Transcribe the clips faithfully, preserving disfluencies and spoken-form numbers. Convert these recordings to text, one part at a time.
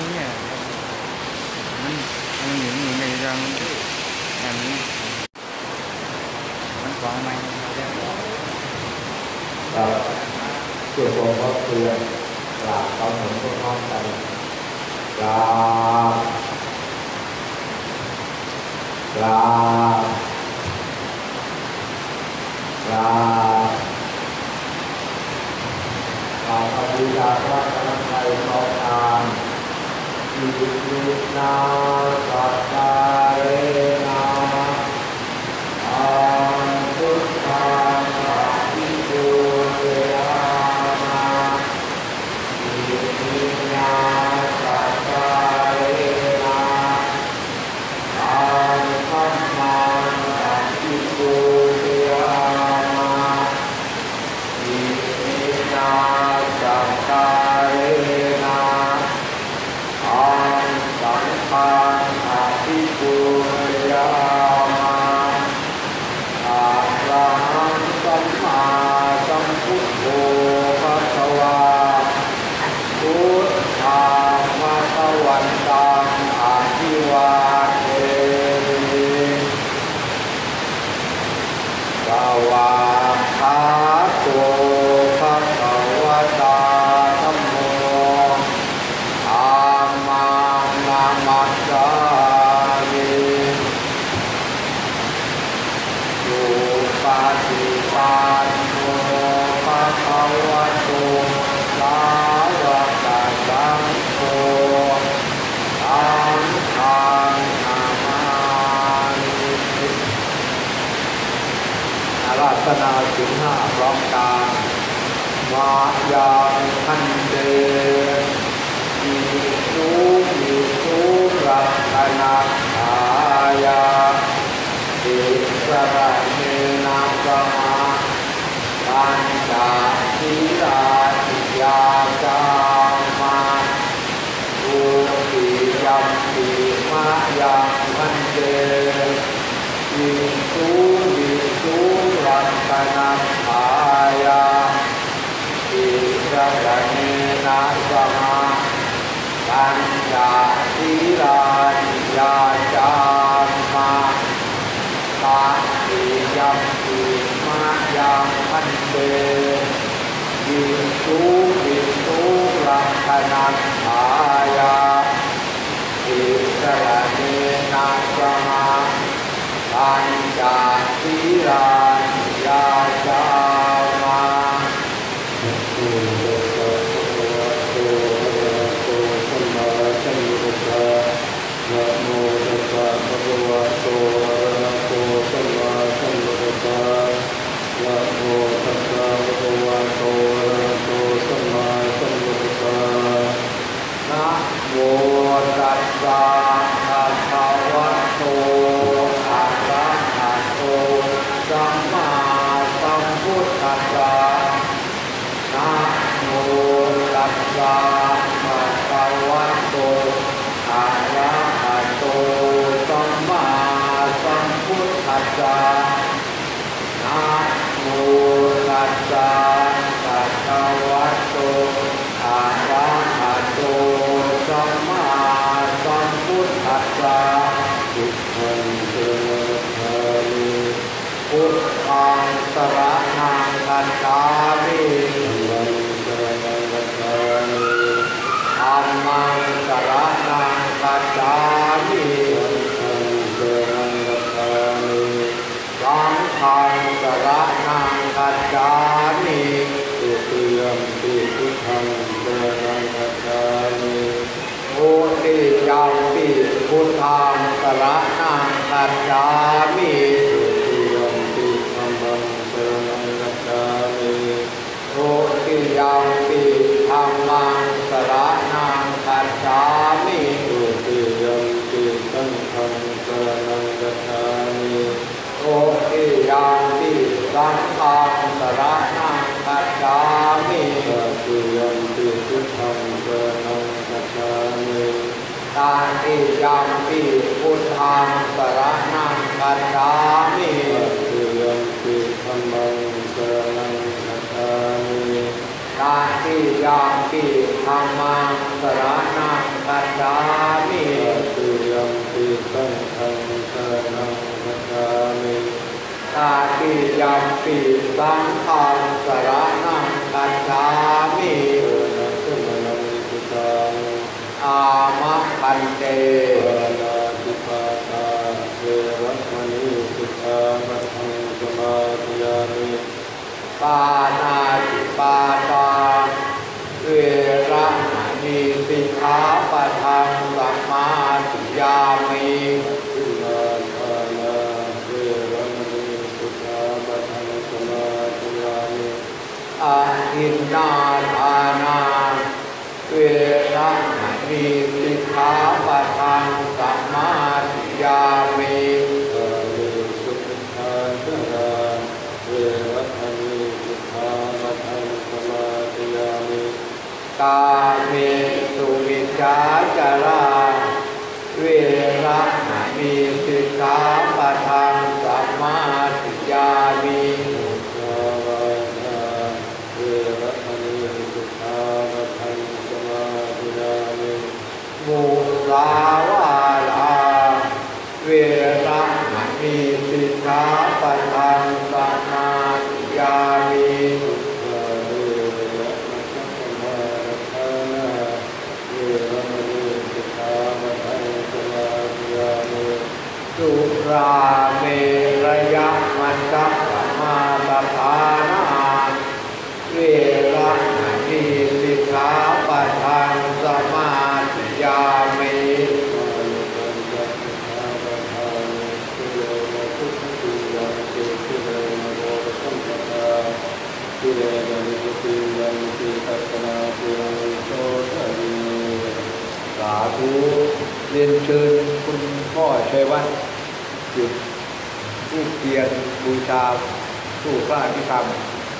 เนี่ยมันมันหนีหนีในเรื่องอันนี้มันกองไหมครับเกี่ยวกับก็เพื่อนกราบเขาเหมือนพวกน้องกันกราบกราบกราบกราบอภิญาพระกำลังใจสองทางอิตินาสัจจาเรนะอันพุทธังอะภิปูเตนะอิตินาสัจจาเรนะอันธัมมังอะภิปูเตนะอิตินาสัจจาเรนะอันสังฆังอะภิปูเตนะอะระหังสัมมาสัมพุทโธภะคะวาพุทธังภะคะวันตังอะภิวาเทมิสวากขาโตภะคะวะตาธัมโมธัมมังนะมัสสามิสุปฏิปันโนภะคะวะโตสาวกสังโฆสังฆังนามามิอาราธนาศีลห้าพร้อมกันมายังทันเตอิสุมิสุรัตนาหายาอิสระเนนะสมาปัญจศีลาทิยาจามาอุติยัมปิมะยังพันเตอิสุมิสุรัตนาหายาอิสระเนนะสมาปัญจศีลาทิยาจามาตาติยัมปิมะยังพันเตอิสุมิสุรัตนังหายาอิสระเนนะสมาปัญจศีลาทิยาจามานะโมตัสสะภะคะวะโตอะระหะโตสัมมาสัมพุทธัสสะนะโมตัสสะภะคะวะโตอะระหะโตสัมมาสัมพุทธัสสะนะโมตัสสะภะคะวะโตอะระหะโตสัมมาสัมพุทธัสสะนะโมตัสสะภะคะวะโตอะระหะโตสัมมาสัมพุทธัสสะนะโมตัสสะภะคะวะโตอะระหะโตสัมมาสัมพุทธัสสะพุทธังสรณังคามิพุทธังสรณังคัจฉามิธัมมังสรณังคัจฉามิธัมมังสรณังคัจฉามิสังฆังสรณังคัจฉามิตุติยัมปิพุทธังสรณังคัจฉามิทุติยัมปิพุทธังสรณังคัจฉามิทุติยัมปิธัมมังสรณังคัจฉามิทุติยัมปิธัมมังสรณังคัจฉามิทุติยัมปิสังฆังสรณังคัจฉามิทุติยัมปิสังฆังสรณังคัจฉามิทุติยัมปิพุทธังสรณังคัจฉามิตาติยัมปิพุทธังสรณังคัจฉามิทุติยัมปิธัมมังสรณังคัจฉามิตาติติยามปิธัมมังสรณังคัจฉามิติยามปิสังฆังสรณังคัจฉามิตาติยามปิสังฆังสรณังคัจฉามิอามะคันเตนาติปาตาเวรมณีสิกขาปะทังสมาธิยามิปานาติปาตาเวรมณีสิกขาปะทังสมาธิยามิสิกขาปะทังเวรมณีสิกขาปะทังสมาธิยามิอาทินนาทานาเวรมณีสิกขาปะทังสมาธิยามิอามิสุขิทาจาราเวรมณีสิกขาปะทังสมาธิยามิกาเมสุมิจฉาจาราเวรมณีสิกขาปะทังสมาธิยามิมุสาวาลาเวรมณีสิกขาปะทังสมาธิยามิสุราเมรยมัจจปมาปทานาเวรมณีสิกขาปะทังสมาธิยามิสาธุเรียนเชิญคุณพ่อชัยวัฒน์จุดธูปเทียนบูชาสู่พระอภิธรรม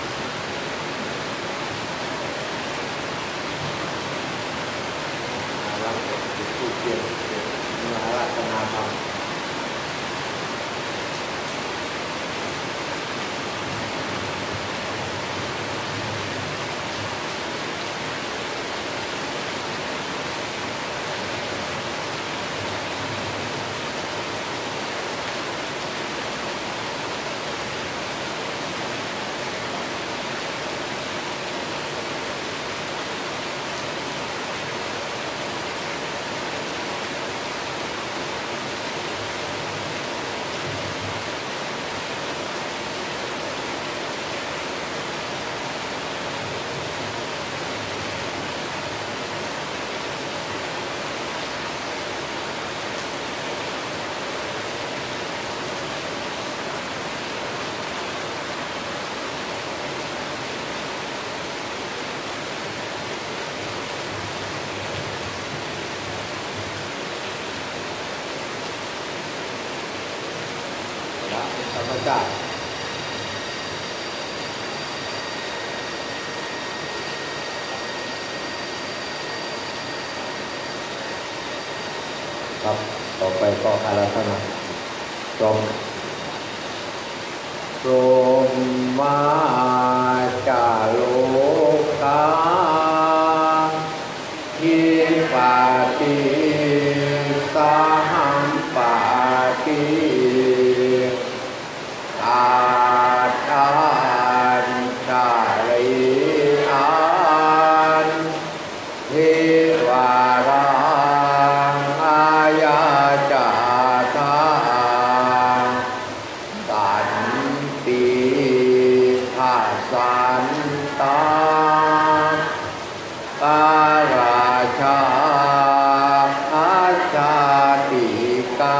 จุดธูปเทียนมาราชนาธรรมธรรมชาติครับต่อไปก็อาราธนาจบโรมาจาโลกาทิปาติสาหัมปาติอาทานชาลีอันเทวารังอายาจาตาสันติทัสสันตาการาชาอาชาติกา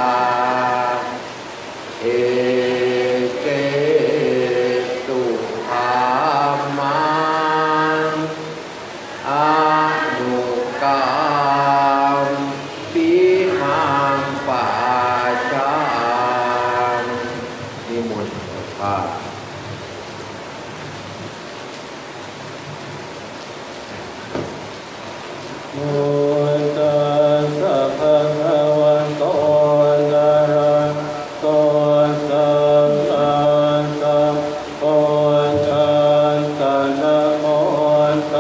เอเกตุธรรมังอานุกรรมปิมังปัจจังนิมนต์พระโมตัสสะภะคะวะโตอะระหะโตสัมมาสัมพุทธัสสะนะโมตั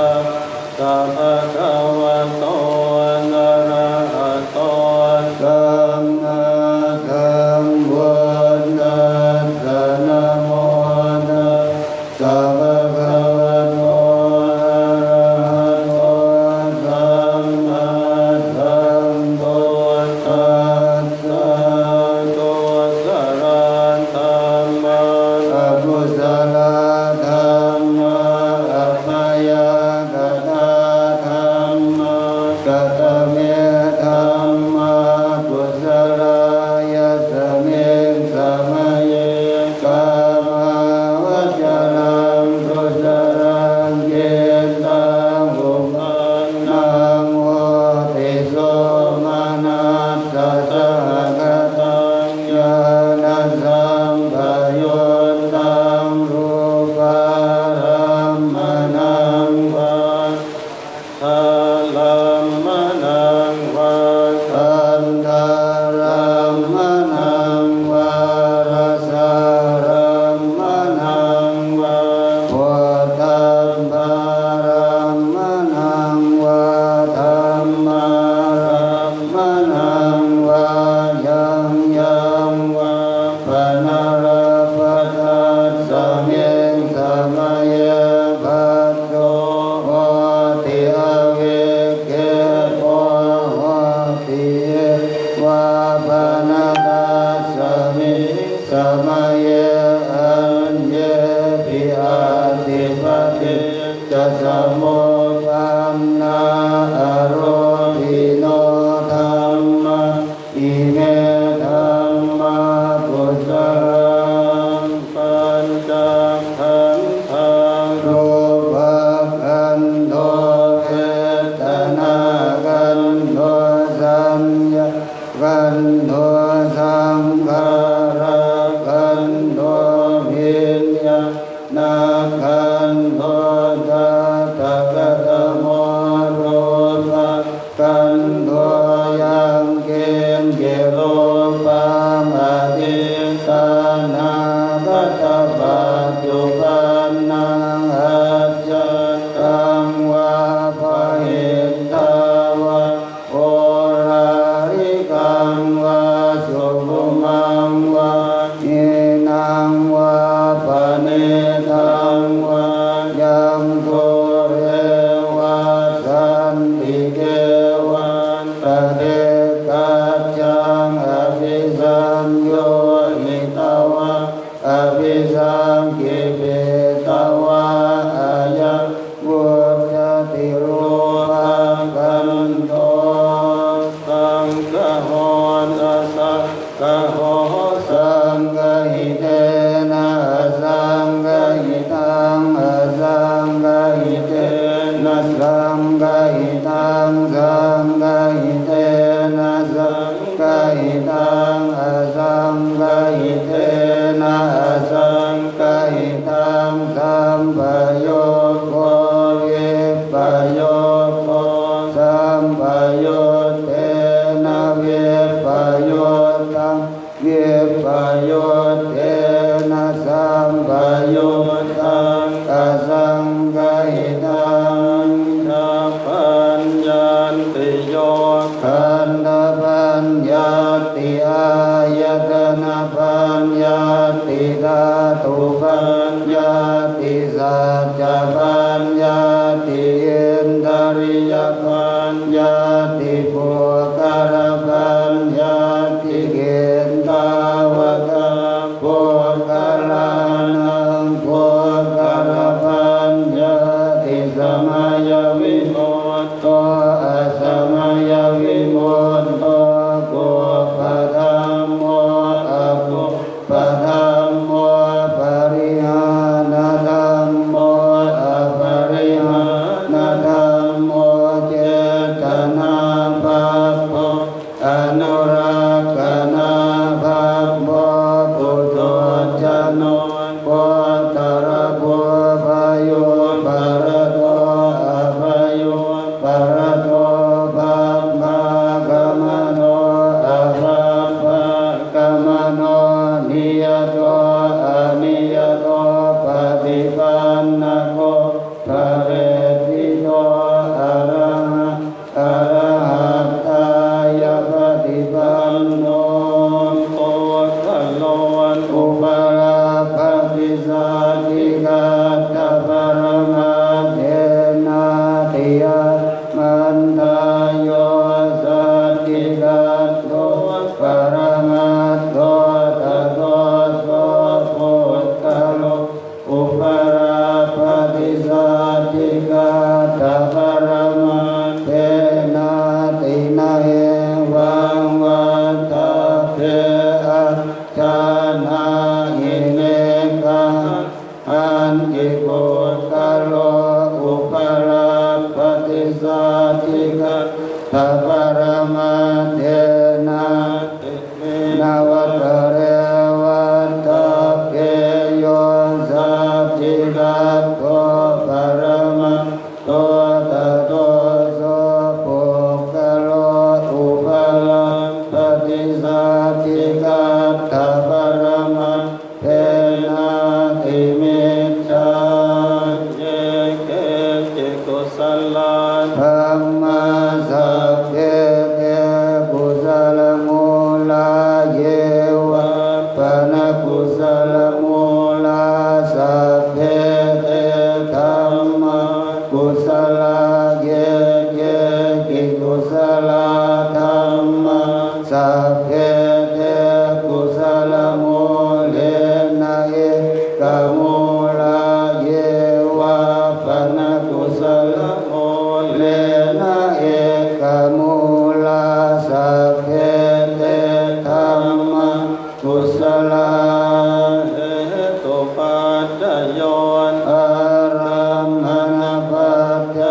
มนาอโรติโนธัมมาอิเมธัมมาปุสสะปัญจขันธังรูปขันโธเวทนาขันโธสัญญาขันโธสังขารขันโธวิญญาณขันโธทัตถะกตโมรูปขันโธยังเกณฑ์เกโลปังอธิตานาคัตถะปัจจุบันนังอัจจตังวาภหิตาวะโอราริกังวาสุภมังวาอินังวาปณิทังวายังโกเรวะสันติเกวันตะเดกัจจังอภิสัญโยหิตาวะอภิสังกิปิตาวะอายัวุจติรูปังกันโตสังฆโหนะสังฆโหสังฆหิเตนะสังฆหิตังสังฆหิเตนะสังฆหิตังสังฆหิเตนะสังฆหิตังสังฆหิเตนะสังฆหิตังสัมปโยโควิปโยโคสัมปโยเตนะวิปโยตังวิปโยเตนะสัมปโยตังสังฆหิตังสัพพัญญติโยขันธปัญญติอายตนะปัญญติธาตุปัญญติสัจจปัญญติอินทริยปัญญติปุคารปัญญติเกณฑาวตาปุคารานังปุคารปัญญติสมัยวิมุตโตอสมัยวิมุตโตกุปธัมโมอกุปธัมโมปริหานธัมโมอปริหานธัมโมเจตนาภัพโพอนุรักขณาภัพโพปุถุชนโนปุตตระโพพโยปรโตอภโยปรโตภัพพากมโนอภัพพากมโนนิยโตอนิยโตปฏิปันนโกภเวติโตอะระหะอะระหัตถายปฏิปันโนโตสัลโลอุปราภติสัจจิกัตถปรมัตเถนาติยมันทายโยสัจจิกัตโตปรมัตโตตโตโสพุทธโลอุปราภติสัจจิกัตถปรมัตเถนาตินะเอวังวันตะเถอะชานาหิเนกังอันจิปุตตะโลอุปราภติสัจจิกัตถปรมัตเถนาตินาวตเรวันตะเกโยสัจจิกัตโตปรมัตโตตโตโสปุคโลอุปราภติสัจจิกัตถปรมัตเถนาติมิจฉาเยเกจิกุสลาธัมมาสัพเพเตกุสลมูลาเยวะปนกุสลมูลาสัพเพเตธัมมากุสลาเยเยกิกุสลาธัมมาสัพเพเตกุสลมูเลนะเอกมูลาเยวะปนกุสลมูเล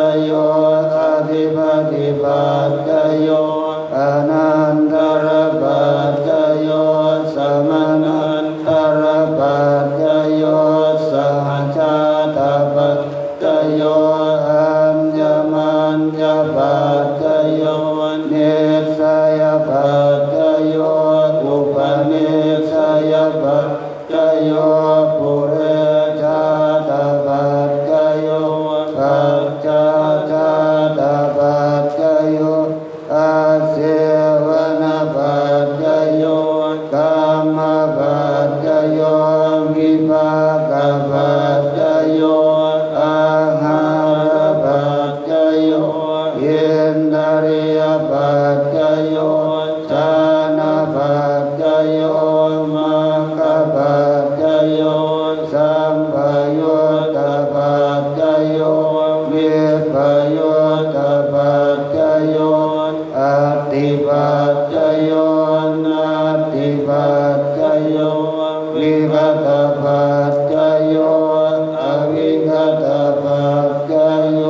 โยอธิปติปัจจโยอนันตรปัจจโยสมนันตรปัจจโยสหชาตปัจจโยอัญญมัญญปัจจโยเนสยปัจจโยอุปเนสยปัจจโยปุเรชาตปัจจโยปัจจชาตปัจจโยอาเสวนปัจจโยกามปัจจโยวิภากปัจจโยอาหารปัจจโยอินทรียปัจจโยชานะปัจจโยมังคปัจจโยสัมปยุตตปัจจโยวิปยุตตปัจจโยอติปัจจโยนาติปัจจโยวิภัตปัจจโยอวิภัตปัจจโย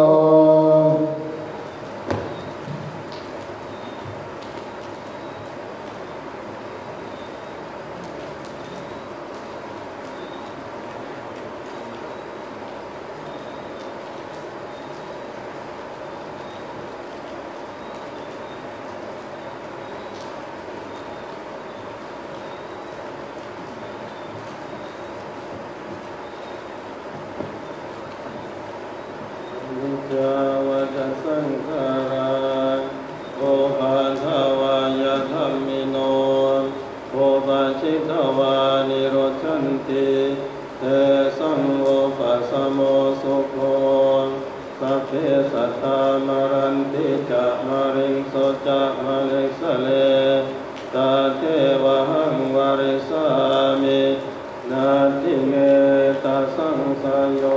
จาวะสังฆาราโอภาสวายธัมมิโนโอปาชิตวานิโรชันติเตสังโฆปัสสโมสุโขสัพเพสัตตามรันติจะมะริงโสจะมะริสเลตาเทวะหังวาริสามินาทิเมตาสังสยโย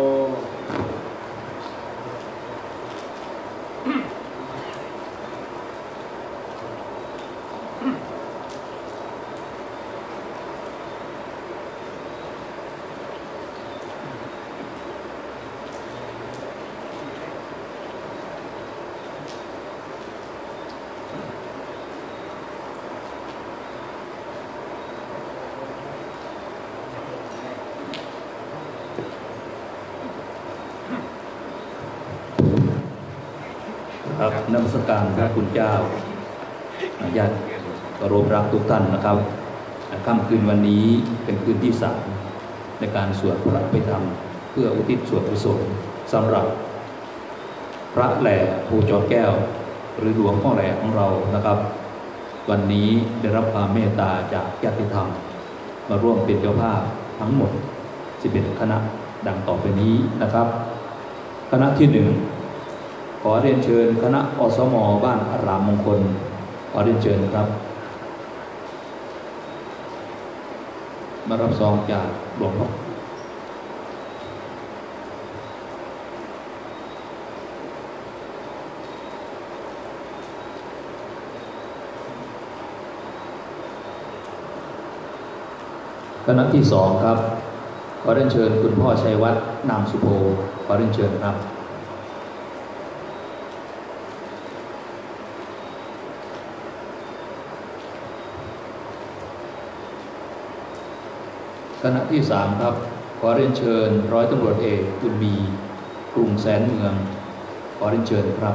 ครับนมัสการพระคุณเจ้าญาติเคารพรักทุกท่านนะครับค่ำคืนวันนี้เป็นคืนที่สามในการสวดพระอภิธรรมเพื่ออุทิศส่วนกุศลสำหรับพระแหล่ภูจอแก้วหรือหลวงพ่อแหล่ของเรานะครับวันนี้ได้รับความเมตตาจากญาติธรรมมาร่วมเป็นเจ้าภาพทั้งหมดสิบเอ็ดคณะดังต่อไปนี้นะครับคณะที่หนึ่งขอเรียนเชิญคณะอสม.บ้านอารามมงคลขอเรียนเชิญครับมารับซองจากหลวงพ่อคณะที่สองครับขอเรียนเชิญคุณพ่อชัยวัฒน์นามสุโภขอเรียนเชิญครับคณะที่สามครับขอเรียนเชิญร้อยตำรวจเอกบุญมีกรุงแสนเมืองขอเรียนเชิญครับ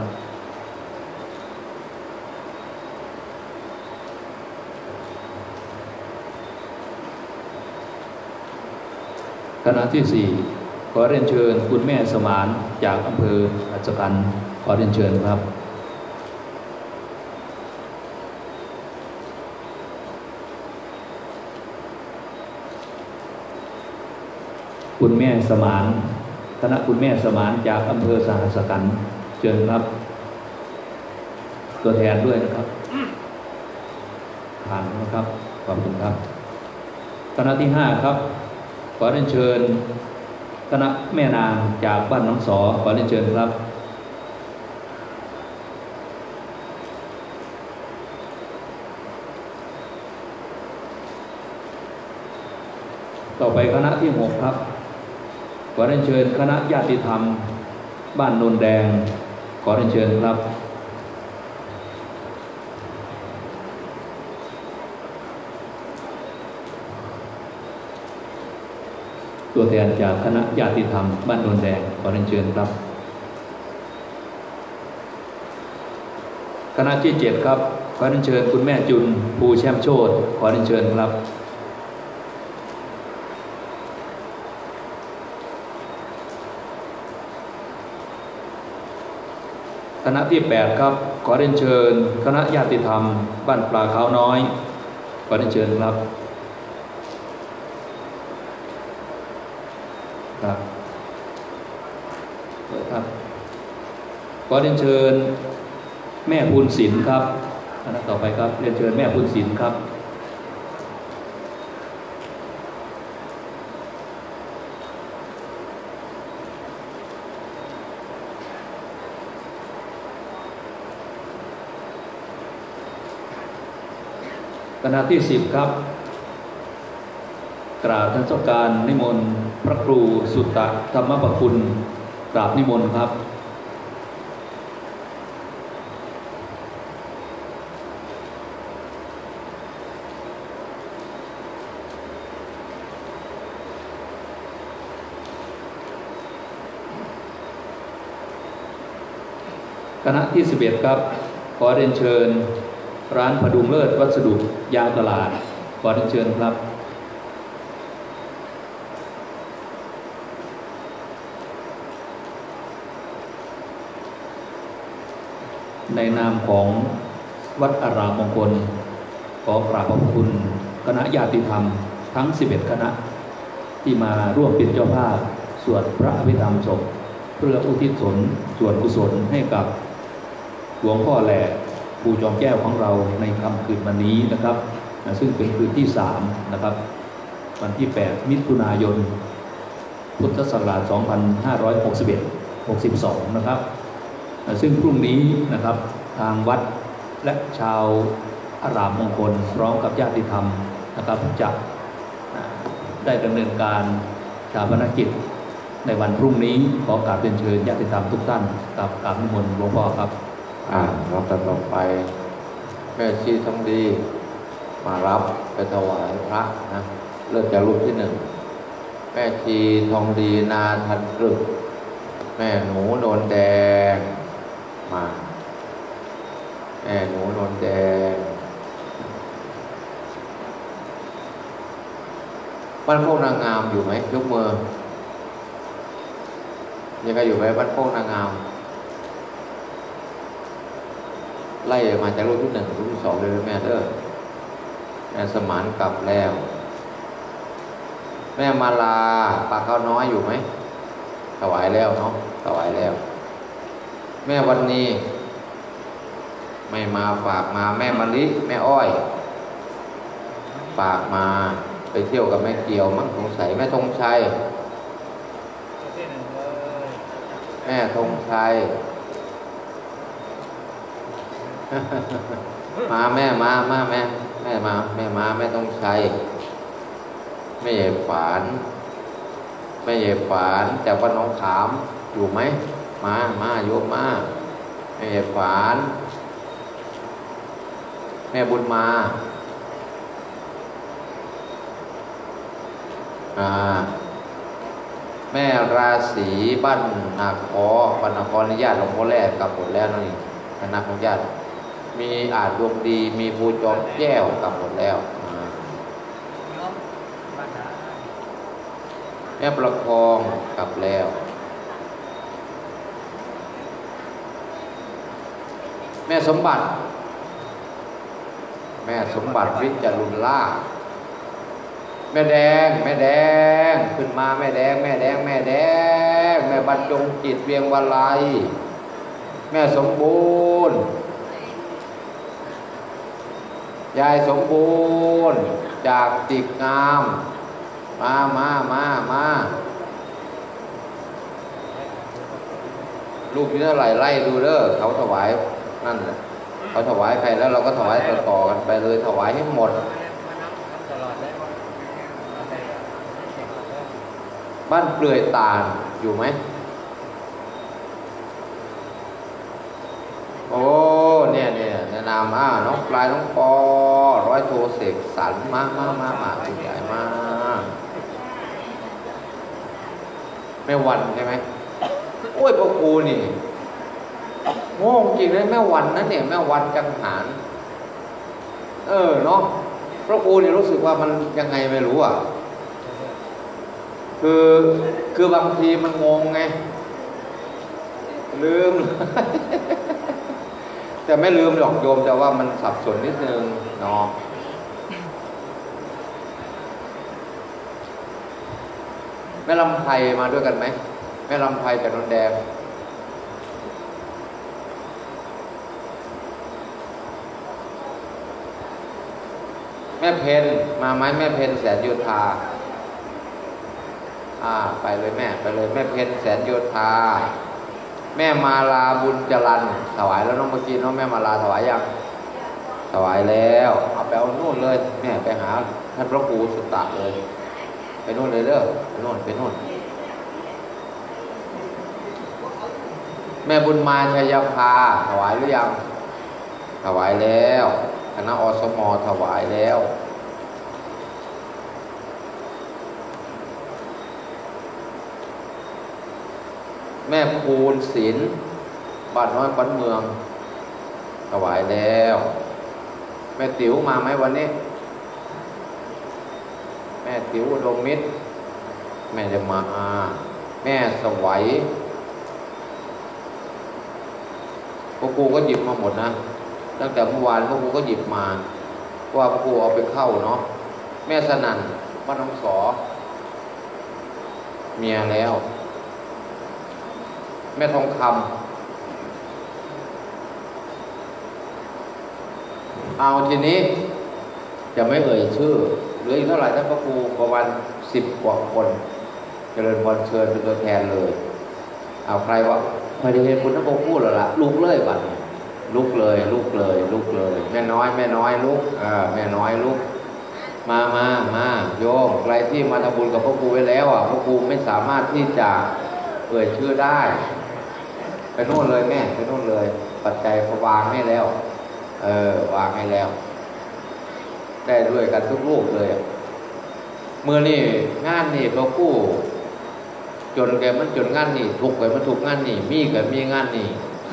คณะที่สี่ขอเรียนเชิญคุณแม่สมานจากอำเภออัศกันขอเรียนเชิญครับคุณแม่สมานคณะคุณแม่สมานจากอำเภอสหัสขันธ์เชิญครับตัวแทนด้วยนะครับผ่านนะครับขอบคุณครับคณะที่ห้าครับขอเรียนเชิญคณะแม่นางจากบ้านหนองสอขอเรียนเชิญครับต่อไปคณะที่หกครับขอเรียนเชิญคณะญาติธรรมบ้านโนนแดงขอเรียนเชิญครับตัวแทนจากคณะญาติธรรมบ้านโนนแดงขอเรียนเชิญครับคณะที่เจ็ดครับขอเรียนเชิญคุณแม่จุนภูแช่มโชติขอเรียนเชิญครับคณะที่แปดครับขอเรียนเชิญคณะญาติธรรมบ้านปลาขาวน้อยขอเรียนเชิญครับครับครับขอเรียนเชิญแม่พูนศิลป์ครับคณะต่อไปครับเรียนเชิญแม่พูนศิลป์ครับคณะที่สิบครับกราบนมัสการนิมนต์พระครูสุตตะธรรมประคุณกราบนิมนต์ครับคณะที่สิบเอ็ดครับขอเรียนเชิญร้านพดุงเลิศวัสดุยางตลาดขอเรียนเชิญครับในนามของวัดอารามมงคลขอกราบขอบคุณคณะญาติธรรมทั้งสิบเอ็ดคณะที่มาร่วมเป็นเจ้าภาพสวดพระอภิธรรมศพเพื่ออุทิศส่วนส่วนกุศลให้กับหลวงพ่อแหล่ปู่จอมแก้วของเราในค่ำคืนวันนี้นะครับซึ่งเป็นคืนที่สามนะครับวันที่แปดมิถุนายนพุทธศักราชสองพันห้าร้อยหกสิบเอ็ด หกสิบสองนะครับซึ่งพรุ่งนี้นะครับทางวัดและชาวอารามมงคลพร้อมกับญาติธรรมนะครับจะได้ดำเนินการชาปนกิจในวันพรุ่งนี้ขอกราบเรียนเชิญญาติธรรมทุกท่านกับกราบนิมนต์หลวงพ่อครับอ่าเราจะต่อไปแม่ชีทองดีมารับไปถวายพระนะเริ่มจากรูปที่หนึ่งแม่ชีทองดีนาทันตรึกแม่หนูโนนแดงมาแม่หนูโนนแดงบ้านโคกนางงามอยู่ไหมยกมือยังไงอยู่ไหมบ้านโคกนางงามไล่มาจากรูปที่หนึ่งรูปที่สองเลยแม่เด้อแม่สมานกลับแล้วแม่มาลาปากข้าวน้อยอยู่ไหมถวายแล้วเนาะถวายแล้วแม่วันนี้ไม่มาฝากมาแม่มะลิแม่อ้อยฝากมาไปเที่ยวกับแม่เกียวมั้งสงสัยแม่ธงชัยแม่ธงชัยมาแม่มามาแม่แม่มาแม่มาแม่ธงชัยแม่ใหญ่ฝานแม่ใหญ่ฝานจากวัดหนองขามอยู่ไหมมามาโยมมาแม่ใหญ่ฝานแม่บุญมาอ่าแม่ราศีบ้านนาคอบ้านนาคอญาติหลวงพ่อแรกกลับหมดแล้วนี่คณะของญาติมีอาจดวงดีมีภูจอมแก้วกลับหมดแล้วแม่ประคองกลับแล้วแม่สมบัติแม่สมบัติวิจารุณล่าแม่แดงแม่แดงขึ้นมาแม่แดงแม่แดงแม่แดงแม่บรรจงจิตเวียงวลัยแม่สมบูรณ์ยายสมบูรณ์จากติกงามมามามามาลูกนี้เท่าไหร่ไล่ดูเด้อเขาถวายนั่นแหละเขาถวายใครแล้วเราก็ถวายต่อๆกันไปเลยถวายให้หมดบ้านเปลือยตาลอยู่ไหมามอ่าน้องปลายน้องปอร้อยโทเสกสรรมามามามาคุณยายมาแม่วันใช่ไหมโอ้ยพ่อครูนี่โง่จริงเลยแม่วันนั่นเนี่ยแม่วันจังหารเออเนาะพระครูนี่รู้สึกว่ามันยังไงไม่รู้อ่ะคือคือบางทีมันงงไงลืม แต่ไม่ลืมหรอกโยมแต่ว่ามันสับสนนิดนึงเนาะแม่ลำไพมาด้วยกันไหมแม่ลำไพกับนนแดงแม่เพนมาไหมแม่เพนแสนโยธาอ่าไปเลยแม่ไปเลยแม่เพนแสนโยธาแม่มาลาบุญจรัญถวายแล้วน้องเมื่อกี้น้องแม่มาลาถวายยังถวายแล้วเอาไปเอานู่นเลยแม่ไปหาท่านพระครูสุตตะเลยไปนู่นเลยเด้อไปนู่นไปนู่นแม่บุญมาชัยภาถวายหรือยังถวายแล้วคณะอสมถวายแล้วแม่ภูนศิลป์บ้านน้อยขวัญเมืองถวายแล้วแม่ติ๋วมาไหมวันนี้แม่ติ๋วอุดมมิตรแม่จะมาแม่สวัยพวกครูก็หยิบมาหมดนะตั้งแต่เมื่อวานพวกครูก็หยิบมาเพราะว่าพวกครูเอาไปเข้าเนาะแม่สนั่นบ้านน้องสอเมียแล้วแม่ทองคำเอาทีนี้จะไม่เอ่ยชื่อเหลืออีกเท่าไหร่ท่านพระครูประมาณสิบกว่าคนเจริญพรเชิญเป็นตัวแทนเลยเอาใครวะไม่ได้เห็นคุณท่านพระครูหรอล่ะลุกเลยบัดลุกเลยลุกเลยลุกเลยแม่น้อยแม่น้อยลุกอ่าแม่น้อยลุกมามามาโยมใครที่มาทำบุญกับพระครูไว้แล้วอ่ะพระครูไม่สามารถที่จะเอ่ยชื่อได้ไปโน่นเลยแม่ไปโน่นเลยปัจจัยเขาวางให้แล้วเออวางให้แล้วได้ด้วยกันทุกลูกเลยเมื่อนี่งานนี่พระครูจนแกมันจนงานนี่ทุกข์แกมันทุกข์งานนี่มีแกมีงานนี่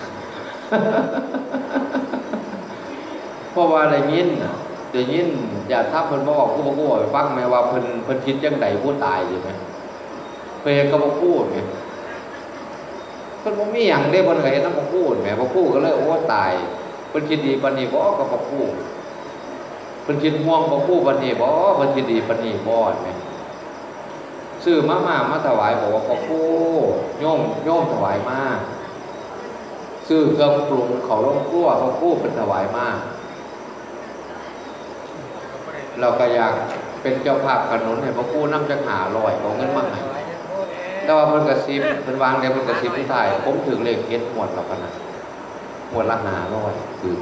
เพราะว่าได้ยินได้ยินอย่าทับเพิ่นบอกผู้บอกผู้บอกฟังไหมว่าเพิ่นเพิ่นคิดจังไดผู้ตายอยู่ไหมเพิ่นก็บ่พูดไงเพิ่นบ่มีหยังเด้เพิ่นก็เห็นนำบ่พูดแหมบ่พูดก็เลยโอ้ตายเพิ่นคิดดีปานนี้บ่ก็บ่พูดเพิ่นคิดห่วงบ่พูดปานนี้บ่เพิ่นคิดดีปานนี้บ่แหมซื้อมาม่ามาถวายบอกว่าบ่พูดโยมโยมถวายมาซื้อเครื่องปรุงเขาลงครัวบ่พูดเพิ่นถวายมาเราก็อยากเป็นเจ้าภาพขนุนให้พระครูนำจักหาลอยเอาเงินมาให้แต่ว่าเพิ่นกระซิบเพิ่นวางได้เพิ่นกระซิบที่ท้ายผมถึงเลขเก็ดหมดแล้วพะนะหมดละหาร้อยคือ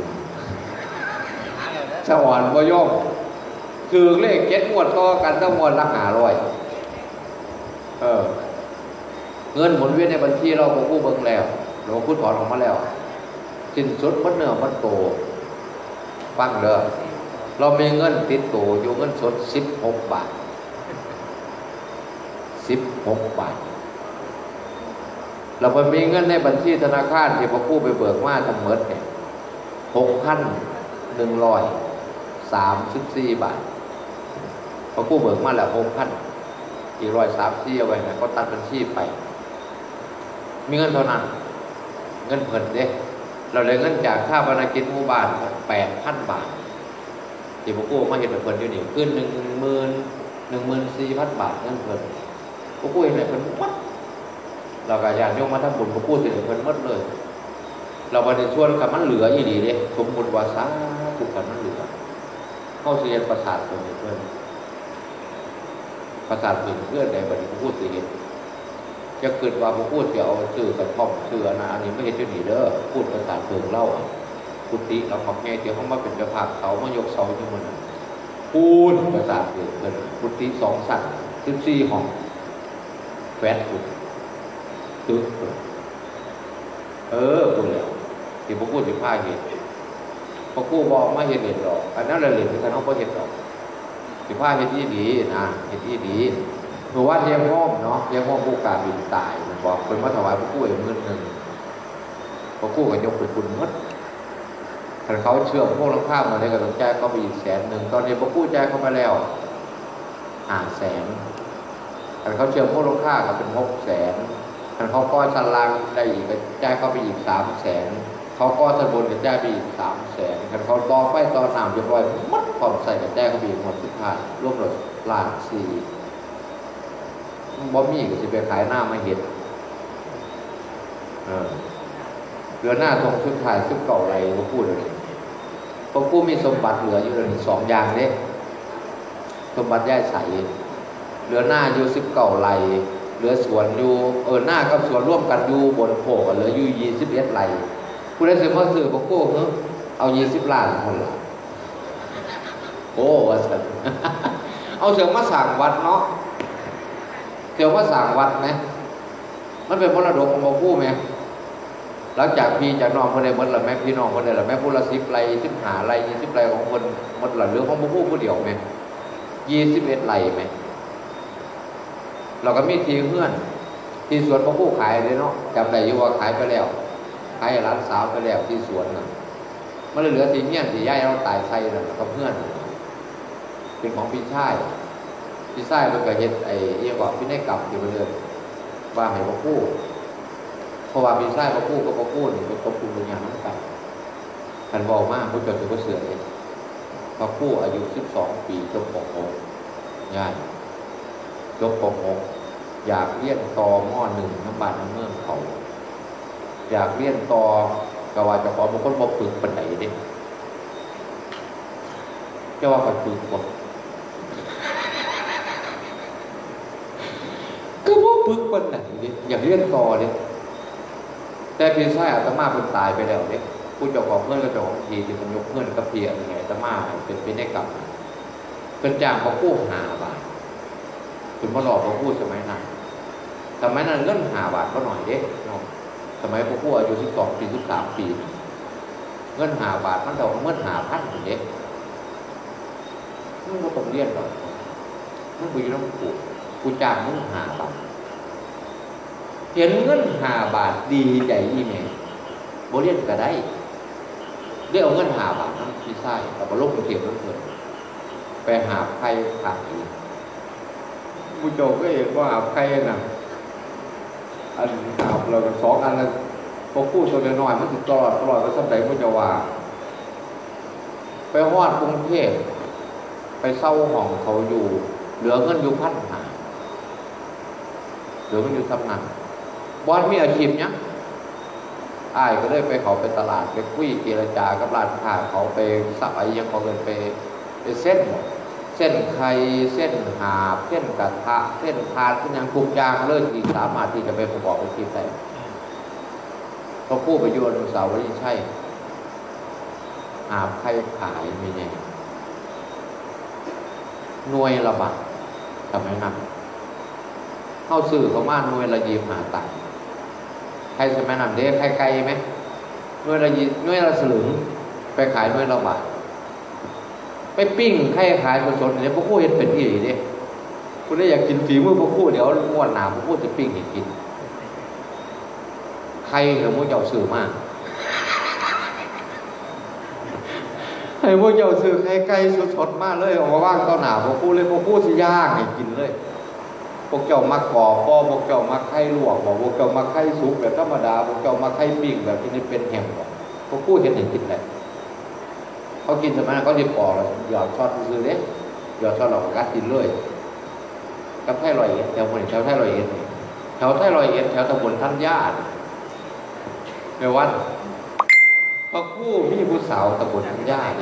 สวรรค์บ่ยอมคือเลขเก็ดหมดต่อกันทั้งหมดละหาร้อยเออเงินหมุนเวียนในบัญชีเราพระครูเบิ่งแล้วหลวงปู่ถอนออกมาแล้วสิ้นสุดมันเนื้อมันโตฟังเด้อเรามีเงินติดตัวอยู่เงินสดสิบหกบาทสิบหกบาทเราไปมีเงินในบัญชีธนาคารที่พระครูไปเบิกมาทั้งหมดเนี่ยหกพันหนึ่งร้อยสามสิบสี่บาทพระครูเบิกมาแล้วหกพันอีกร้อยสามสี่เอาไว้นะก็ตัดบัญชีไปมีเงินเท่านั้นเงินเพิ่นเด้เราได้เงินจากค่าบรรณากิจหมู่บ้านแปดพันบาทที่พวกกูมาเห็นเพิ่นอยู่นี่ขึ้นหนึ่งหมื่นหนึ่งหมื่นสี่พันบาทเงินเพิ่นพวกกูเห็นเพิ่นมัดเราก็ญาติโยมมาทำบุญพวกกูสิเพิ่นมัดเลยเราไปในส่วนกับมันเหลืออีหลีเด้สมมุติว่าสาธุกันมันเหลือเข้าเสียประสาทตัวนี้เพิ่นประสาทถึงเพื่อนในบัดนี้พวกกูสิเห็นจะเกิดว่าพวกกูจะเอาชื่อกับพ่อชื่อนะอันนี้ไม่เห็นจะหนีเด้อพูดประสาทถึงเล่ากุฏิเราขอบแง่เดี๋ยวเขามาเป็นเจ้าภาพเขามายกเสาอยู่มันพูดประสาทถึงเกิดกุฏิสองสัตว์สิบสี่ห้องแฝดกุฏตึกเออพูดแล้วที่พวกกูสิบห้าเห็นพอกู้บอกมาเห็นเห็นหรอกอันนั้นเราเห็นที่เขาเขาเห็นหรอกสิผ้าเห็นที่ดีนะเห็นที่ดีเพราะว่าเยี่ยมห้อมเนาะเยี่ยมห้อมผู้การบินตายมันบอกเป็นมาถวายพระกู้อีกเงินหนึ่งพระกู้ก็ยกไปคุณมัดถ้าเขาเชื่อมพวกลังข้ามมาเลยก็ต้องจ่ายเขาไปอีกแสนหนึ่งตอนนี้พระกู้จ่ายเขาไปแล้วห้าแสนถ้าเขาเชื่อมพวกลังข้าก็เป็นหกแสนถ้าเขาก้อนสันลังได้อีกก็จ่ายเขาไปอีกสามแสนเขาก้อนสันบนก็จ่ายไปอีกสามแสนถ้าเขาต่อไฟต่อน้ำเรียบร้อยมัดความใส่ก็จ่ายเขาไปอีกหมดสุดท้ายรวมเลยล้านสี่บ่มีก็จะไปขายหน้ามาเห็ดเหลือหน้าตรงชุดถ่ายชุดเก่าอะไรก็พูดเลยเพราะกูมีสมบัติเหลืออยู่เลยสองอย่างเนี้ยสมบัติย่ายใสเหลือหน้าอยู่สิบเก่าไรเหลือสวนอยู่เออหน้ากับสวนร่วมกันอยู่บนโผล่กันเหลืออยู่ยี่สิบเอ็ดไรกูได้ซื้อมาซื้อพวกกูเฮ้เอายี่สิบล้านคนละโอ้ว่าสันเอาเสือมาสั่งวัดเนาะเสือมาสั่งวัดไหมมันเป็นมรดกของพวกกูไหมหลังจากพี่จากน้องคนใดมันละแม่พี่น้องคนใดละแม่พูละสิบไรสิบหาไรยี่สิบไรของคนมันละเรื่องของพวกกูผู้เดียวไหมยี่สิบเอ็ดไรไหมเราก็มีทีเพื่อนที่สวนพวกกูขายเลยเนาะจำได้อยู่ว่าขายไปแล้วขายร้านสาวไปแล้วที่สวนน่ะมันเหลือทีเงี้ยทีย่ายเราตายไทยน่ะกับเพื่อนเป็นของพี่ชายพี่ชายมันก็เห็นไอ้เยี่ยกว่าพี่ได้กลับอยู่เรื่อยว่าให้พวกกูเพราะว่าพี่ชายพวกกูก็พวกกูนี่เป็นตบคุณเป็นอย่างนั้นกันท่านบอกมากผู้จดถือว่าเสือเองพวกกูอายุสิบสองปีจบปกหกย่ายจบปกหกอยากเรียนต่อมอหนึ่งน้ำบานน้ำเมืองเขาอยากเรียนต่อกว่าจะขอบางคนบอกฝึกปันไหนดิเจ้าว่าปันฝึกบ่ก็ว่าฝึกปันไหนดิอยากเรียนต่อดิแต่พี่ชายอาตมาเป็นตายไปแล้วดิผู้เจ้าของเพื่อนก็เจ้าของทีที่ผมยกเพื่อนกับเพียรยังไงอาตมาเป็นเป็นได้กลับเป็นจ้างเขากู้หาบาทคุณมาหลอกเขากู้สมัยนั้นสมัยนั้นเงินหาบาทก็หน่อยเด็กน้องสมัยพวกกู้อายุสิบสองปีสิบสามปีเงินหาบาทมันเท่าเงินหาพันเด็กมึงก็ต้องเรียนหรอกมึงไปอยู่น้ำกูกูจ้างมึงหาบาทเห็นเงินหาบาทดีใจอีเมลโบเรียนก็ได้ได้เอาเงินหาบาทนั่นพี่ชายแต่บโลกเทียมนั่นเลยไปหาใครขายผู้โจก็เห็นว่าหาใครน่ะอันหาเราสองอันนั้นพอคู่ตัวน้อยมันติดตลอดตลอดก็สำเร็จผู้เจ้าว่าไปฮอดกรุงเทพไปเศร้าห้องเขาอยู่เหลือเงินอยู่พันหาเหลือเงินอยู่สำนักบอลมีอาชีพเนี้ยอ้ายก็เลยไปเขาไปตลาดไปคุยเจรจากับร้านค้าเขาไปสับไอ้ยังเขาเงินไปไปเส้นเส้นไข่เส้นหาบเส้นกระทะเส้นพานเส้นยางทุกอย่างเลยที่สามารถที่จะไปประกอบอาชีพได้เขาพูดไปโยนสาวนี่ใช่หาบไข่ขายมีไงหน่วยละบาททำไมนั่นเข้าสื่อเขามาหน่วยละยีหาตังใครสมัยนั้นเด็กใครไกลไหมหน่วยละยีหน่วยละสลึงไปขายหน่วยละบาทไปปิ้งไข่ขายสดๆเนี่ยพวกคู่เห็นเป็นที่ดิคุณได้อยากกินฝีมือพวกคู่เดี๋ยวงวดหนาพวกคู่จะปิ้งให้กินไข่เหรอพวกเจ้าสื่อมากให้พวกเจ้าสื่อไข่ไก่สดๆมากเลยออกมาว่างตอนหนาพวกคู่เลยพวกคู่สิย่างให้กินเลยพวกเจ้ามาก่อปอพวกเจ้ามาไข่ลวกบอกพวกเจ้ามาไข่สุกแบบธรรมดาพวกเจ้ามาไข่ปิ้งแบบที่นี่เป็นแฮมบอกพวกคู่เห็นให้กินเลยเขากินสมัยนั้นเขาจะปอกเลยหยอดช้อนซื้อเล็กหยอดช้อนหลอกกัดกินเลยกับไทยลอยเอ็ดแถวบนแถวไทยลอยเอ็ดแถวไทยลอยเอ็ดแถวตำบลท่านญาติในวัดพระคู่มีผู้สาวตำบลท่านญาติ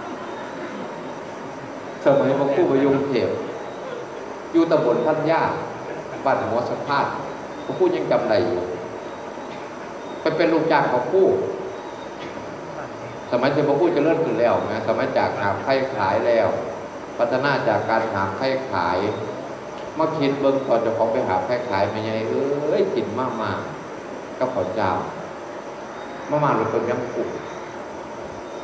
สมัยพระคู่ประยุงเทพอยู่ตำบลท่านญาติบ้านหัวสะพานพระคู่ยังจำได้อยู่ไปเป็นลูกจ้างพระคู่สมัยที่พระพุทธเจริญขึ้นแล้วนะสมัยจากหาไข่ขายแล้วพัฒนาจากการหาไข่ขายมาคิดเบิ้งก่อนจะของไปหาไข่ขายไม่ใช่เอ้ยกินมากมาก็ขอเจ้ามามาหลุดเป็นยังกุ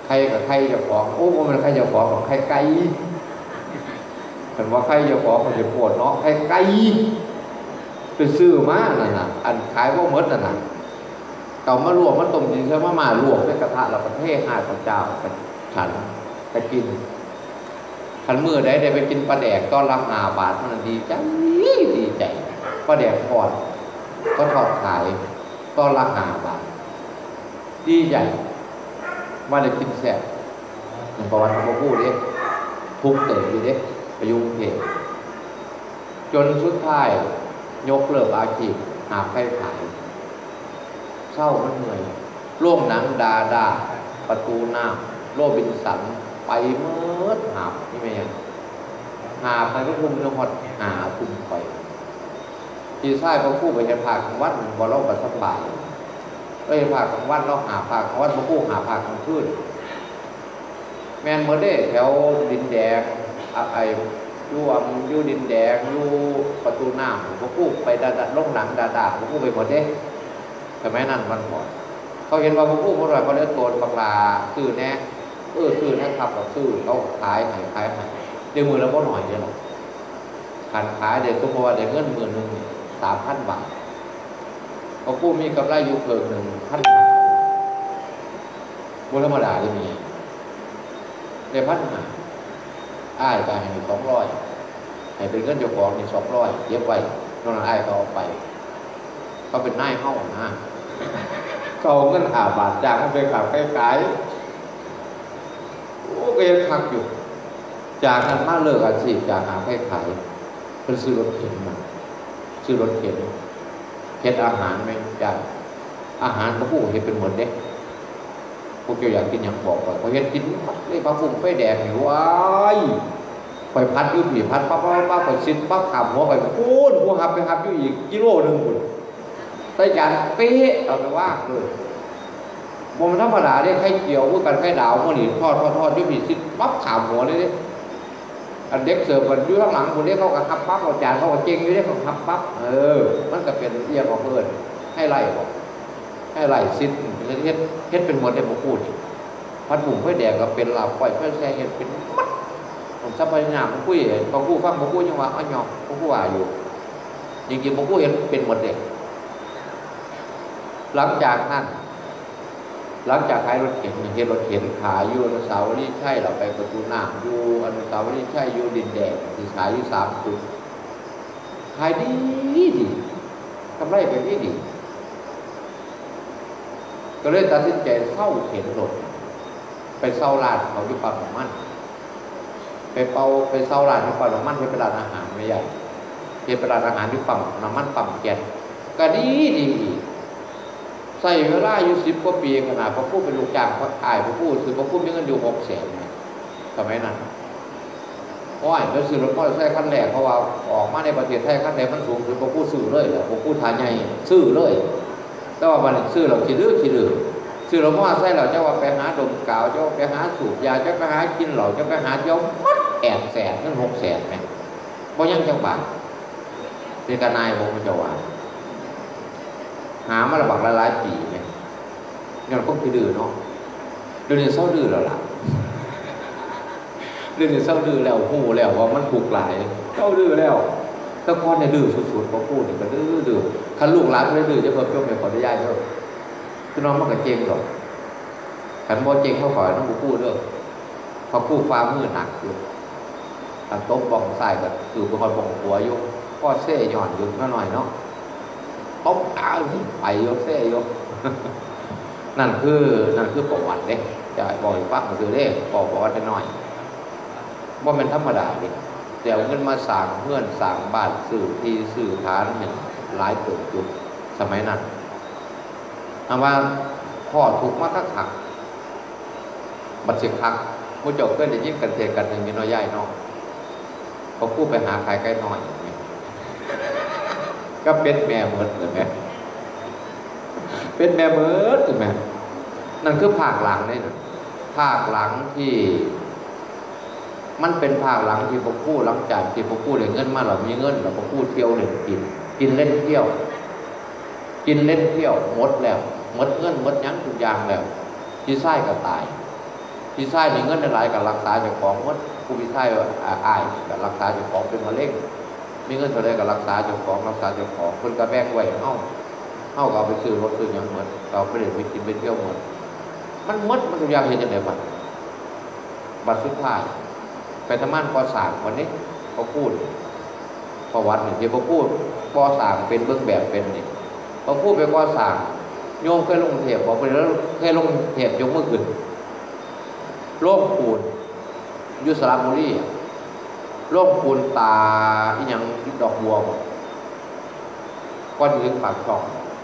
ใครกับใครจะของโอ้มันใครจะของกับใครไก่เห็นว่าใครจะของมันจะปวดเนาะใครไก่ไปซื้อมาน่ะนะอันขายว่ามดน่ะนะเก่ามาลวกมาต้มจริงใช่ไหมมาลวกด้วยกระทะเราประเทศห้าพระเจ้าไปฉันไปกินขันมือได้ได้ไปกินปลาแดกต้อนรับหาบาทมันดีใจดีใจปลาแดกทอดก็ทอดขายต้อนรับหาบาทดีใจว่าได้กินแซ่บหนึ่งประวัติของผู้เด็กทุกเติบอยู่เด็กประยุกต์เหตุจนสุดท้ายยกเลิกอาชีพหาไข่ขายเศร้ามันเหนื่อยโล่งหนังดาดาประตูน้ำโรบินสันไปเมื่อหาบนี่ไม่ยังหาบไปก็คุมจังหวัดหาคุมไปที่ใต้พระคู่ไปเห็นผากของวัดหนึ่งบ่อเราบัดสบายเราเห็นผากของวัดเราหาผากของวัดพระคู่หาผากของพื้นแมนเมื่อได้แถวดินแดงไอ้ยู่อมยู่ดินแดงยู่ประตูน้ำพระคู่ไปดาดาล่งหนังดาดาพระคู่ไปหมดเด้แต่แม่นั่นมันหมดเขาเห็นว่าพระคู่พระรอยเขาเลี้ยงโกนบักลาซื้อแน่เออซื้อนะครับเราซื้อเขาขายหายขายหายเดี๋ยวมือเราก็หน่อยเดียวหรอกการขายเดี๋ยวสมมติว่าเดี๋ยวเงินหมื่นหนึ่งสามพันบาทพระคู่มีกำไรอยู่เพิ่มหนึ่งพันบาทบุธรรมดาจะมีเดี๋ยวพันบาทอ้ายไปให้สองร้อยให้เป็นเงินเจ้าของนี่สองร้อยเย็บไว้ตอนนั้นอ้ายเขาเอาไปเขาเป็นนายเข้านะเขาเงินหาบาทจากเขาไปขับไปขายโอ้เกยคักอยู่จากนั้นมาเลิกอาชีพจากหาไปขายเป็นซื้อรถเข็นมาซื้อรถเข็นเข็นอาหารไหมจากอาหารพระผู้เห็นเป็นหมดเด็กพวกเจ้าอยากกินอย่างบอกก่อนเขาเห็นกินเลยพระพุ่งไฟแดงหรือว้ายไปพัดยุบหนีพัดปั๊บปั๊บปั๊บไปซิดปั๊บขับหัวไปพูนหัวหับไปหับอยู่อีกกิโลหนึ่งคุณใส่จานเป๊ะเอาไปว่างเลยบนธรรมดาเนี่ยไข่เกี่ยวพวกกันไข่ดาวพวกนี้ทอดทอดทอดยุบหนีซิดปั๊บขามหัวเลยเนี่ยอันเด็กเสิร์ฟมันอยู่ข้างหลังคนนี้เขาก็ขับปั๊บเอาจานเขาก็เจงอยู่เนี่ยเขาขับปั๊บเออมันก็เป็นเรียกของเพื่อนให้ไล่บอกให้ไล่ซิดเฮ็ดเฮ็ดเป็นหมดได้ผมพูดพัดบุ๋มไฟแดงก็เป็นลาบปล่อยไฟแช่เฮ็ดเป็นมัดผมซับไปงามผมคุยเขาพูดฟังผมพูดยังว่าอ้อยหยอกผมพูดว่าอยู่จริงๆผมพูดเห็นเป็นหมดเด็กหลังจากนั้นหลังจากขายรถเข็นเห็นรถเข็นขายอยู่อนุสาวรีย์ใช่เราไปประตูน้ำอยู่อนุสาวรีย์ใช่อยู่ดินแดงที่ขายอยู่สามจุดขายดีดีกำไรไปดีดีก็เลยตัดสินใจเศร้าเข็นรถไปเศร้าร้านเขาอยู่ปั๊มน้ำมันไปเป่าไปเศร้าร้านที่ปั๊มน้ำมันไปเป็นร้านอาหารไม่ใหญ่เป็นร้านอาหารที่ปั๊มน้ำมันปั๊มแก๊สก็ดีดีใส่เวลาอยู่สิบกว่าปีขนาดพระผู้เป็นลูกจ้างพระอายพระผู้คือพระผู้มีเงินอยู่หกแสนทำไมนั่นเพราะไอ้เราซื้อรถมอเตอร์ไซค์คันแรกเพราะว่าออกมาในประเทศไทยคันไหนมันสูงคือพระผู้ซื้อเลยแหละพระผู้ทานใหญ่ซื้อเลยแต่ว่าวันนี้ซื้อเราคิดดื้อคิดดื้อซื้อรถมอเตอร์ไซค์เราจะว่าไปหาดมกาวจะว่าไปหาสูบยาจะไปหากินเหล้าจะไปหาเที่ยวมัดแอบแสนนั่นหกแสนไหมบ่ยังจังบาทเป็นการนายผมจะว่าหามาระบาดหลายปีเนี่ยงั้นก็คือดื้อเนาะเดี๋ยวนี้เศร้าดื้อแล้วล่ะเดี๋ยวนี้เศร้าดื้อแล้วหูแล้วว่ามันถูกหลายเศร้าดื้อแล้วแต่ก่อนเนี่ยดื้อสุดๆพอพูดเนี่ยก็ดื้อดื้อคันลูกหลานไม่ดื้อจะเพิ่มเพิ่มในขอได้ยากเยอะคือน้องมันก็เจงหรอกขันบ่เจงเขาขอน้องพูดเด้อพอพูดฟ้ามือหนักอยู่ตัดโต๊ะบ้องใส่ก็คือเป็นคนบ้องหัวอยู่พ่อเซ่หย่อนอยู่นิดหน่อยเนาะตบตาไปโยเซ่โยนั่นคือนั่นคือประวัติเด้จะบอกอีกปั๊บมันคือเด้บอกประวัติหน่อยว่ามันธรรมดาดิแต่เงินมาสั่งเพื่อนสั่งบ้านสื่อที่สื่อฐานเห็นหลายตัวจุดสมัยนั้นเอาว่าพ่อถูกมาคักขักบัดเสียคักผู้เจ้าเพื่อนได้ยินกันเทกันหนึ่งมีน้อยใหญ่น้องเขาพูดไปหาใครใกล้น้อยก็เป็นแม่เมิดเลยแม่เป็นแม่เมิดเลยแม่นั่นคือภาคหลังนี่นะภาคหลังที่มันเป็นภาคหลังที่พวกผู้หลังจากที่พวกผู้ได้เงินมาเรามีเงินเราพวกผู้เที่ยวเล่นกินกินเล่นเที่ยวกินเล่นเที่ยวหมดแล้วหมดเงินหมดยั้งทุกอย่างแล้วที่ไส้ก็ตายพี่ชายมีเงินหลายกับรักษาเจ้าของหมดผู้พี่ชายอายกับรักษาเจ้าของเป็นมะเร็งมีเงินเท่าไรกับรักษาเจ้าของรักษาเจ้าของคนกระแบงไว้เฮาเฮาก็เอาไปซื้อรถซื้ออย่างเหมือนเราไปเล่นไปกินไปเที่ยวเหมือนมันมดมันทุกอย่างเห็นจังได๋บัดบัดสุดท้ายไปทำงานก่อสร้างวันนี้เขาพูดประวัตินี่ที่เขาพูดก่อสร้างเป็นเบื้องแบบเป็นนี่เขาพูดไปก่อสร้างโยมเคยลงเทพบอกไปแล้วเคยลงเทพยกมือขึ้นโลกปูนยุสระบุรีโลกปูนตาอีหยังดอกบัวบ่ก้อนถึงปากช่อง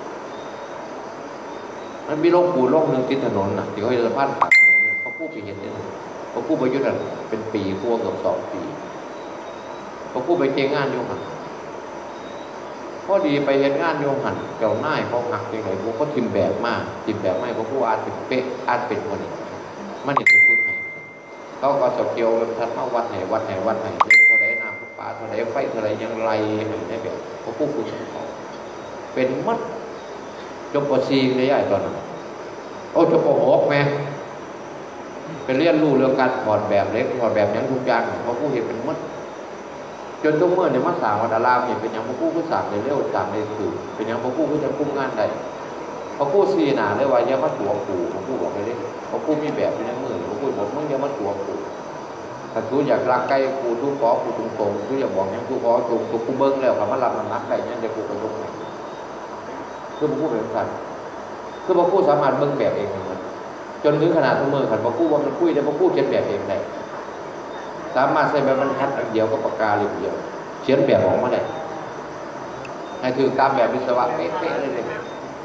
มันมีโลกปูนโลกหนึ่งติดถนนน่ะที่เขาเดินผ่านปากถนนเนี่ยเขาพูดไปเห็นเนี่ยเขาพูดไปยุ่งกันเป็นปีกว่าเกือบสองปีเขาพูดไปเจงงานโยมหันพอดีไปเห็นงานโยมหันเจ้าหน้าเขาหักยังไงพวกเขาทิมแบบมากทิมแบบไม่เขาพูดอาจเป็นเป๊ะอาจเป็นคนนี้มันเนี่ยจะพูดไงเขาก็สเกียวทัดเท่าวัดไหนวัดไหนวัดไหนเรื่องเท่าไรน้ำป่าเท่าไรไฟเท่าไรยังไรเห็นได้แบบเขาพูดคุยกันเขาเป็นมัดจบปซีเลยใหญ่ตอนนั้นโอ้จบปหกแม่เป็นเรียนรู้เรื่องการถอดแบบเล็กถอดแบบยังทุกอย่างเขาพูดเห็นเป็นมัดจนทุกเมื่อเนี่ยมาสางวัดอารามเนี่ยเป็นอย่างพระผู้ผู้สางในเรื่องจำในสื่อเป็นอย่างพระผู้ผู้จะคุ้มงานใดพระผู้ซีหนาได้ว่าเยอะมาตัวปู่พระผู้บอกเลยพระผู้มีแบบเป็นอย่างมือพระผู้บอกมึงเยอะมาตัวปู่ถ้าทุกอยากรักใกล้ปู่ทุกขอปู่ตรงตรงทุกอยากบอกอย่างทุกขอตรงทุกผู้เบิ้งแล้วคำว่ารับมันนักใครเนี่ยเดี๋ยวปู่ไปตรงไหนคือพระผู้เป็นสัตว์คือพระผู้สามารถเบิ้งแบบเองมันจนถึงขนาดทุกมือขันพระผู้ว่ามันคุยได้พระผู้เขียนแบบเองได้สามารถใช้แบบบรรทัดอันเดียวกับปากกาเล่มเดียวเขียนแบบออกมาได้ให้คือตามแบบวิศวะเป๊ะๆเลยเลย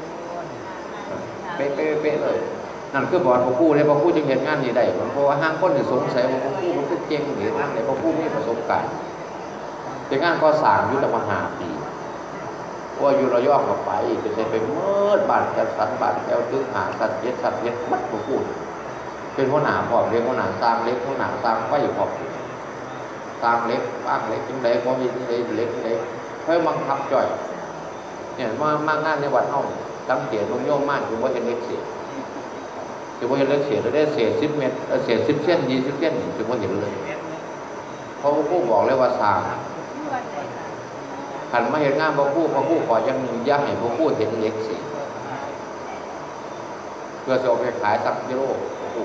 เป๊ะๆเลยนั่นคือบอกพระผู้เลยพระผู้จึงเห็นงานนี้ได้เพราะว่าห้างคนเนี่ยสงสัยว่าพระผู้มันคือเก่งหรือนั่นเลยพระผู้มีประสบการณ์แต่งานก็สร้างยุทธมหาปีว่าอยู่ระยองกับไปจะได้ไปเมื่อบาดจัดสรรบาดแก้วตึกหาสัตว์เย็ดสัตว์เย็ดมัดพระผู้เป็นหัวหน้าพร้อมเรียกหัวหน้าสร้างเล็กหัวหน้าสร้างไฟพร้อมสร้างเล็กบ้างเล็กจังไดพอมีจังไดเล็กจังไดเพื่อบังคับจ่อยเนี่ยมามางานในวัดห้องตั้งเกียรติลงโยมมากคือว่าเห็นเล็กเสียคือว่าเห็นเล็กเสียเราได้เศษสิบเมตรเศษสิบเส้นยี่สิบเส้นคือว่าเห็นเลยเขาผู้บอกเลยว่าสร้างขันมาเห็นงานพระผู้พระผู้ขออย่างหนึ่งย่าให้พระผู้เห็นเล็กเสียเพื่อจะเอาไปขายสักกิโลพระผู้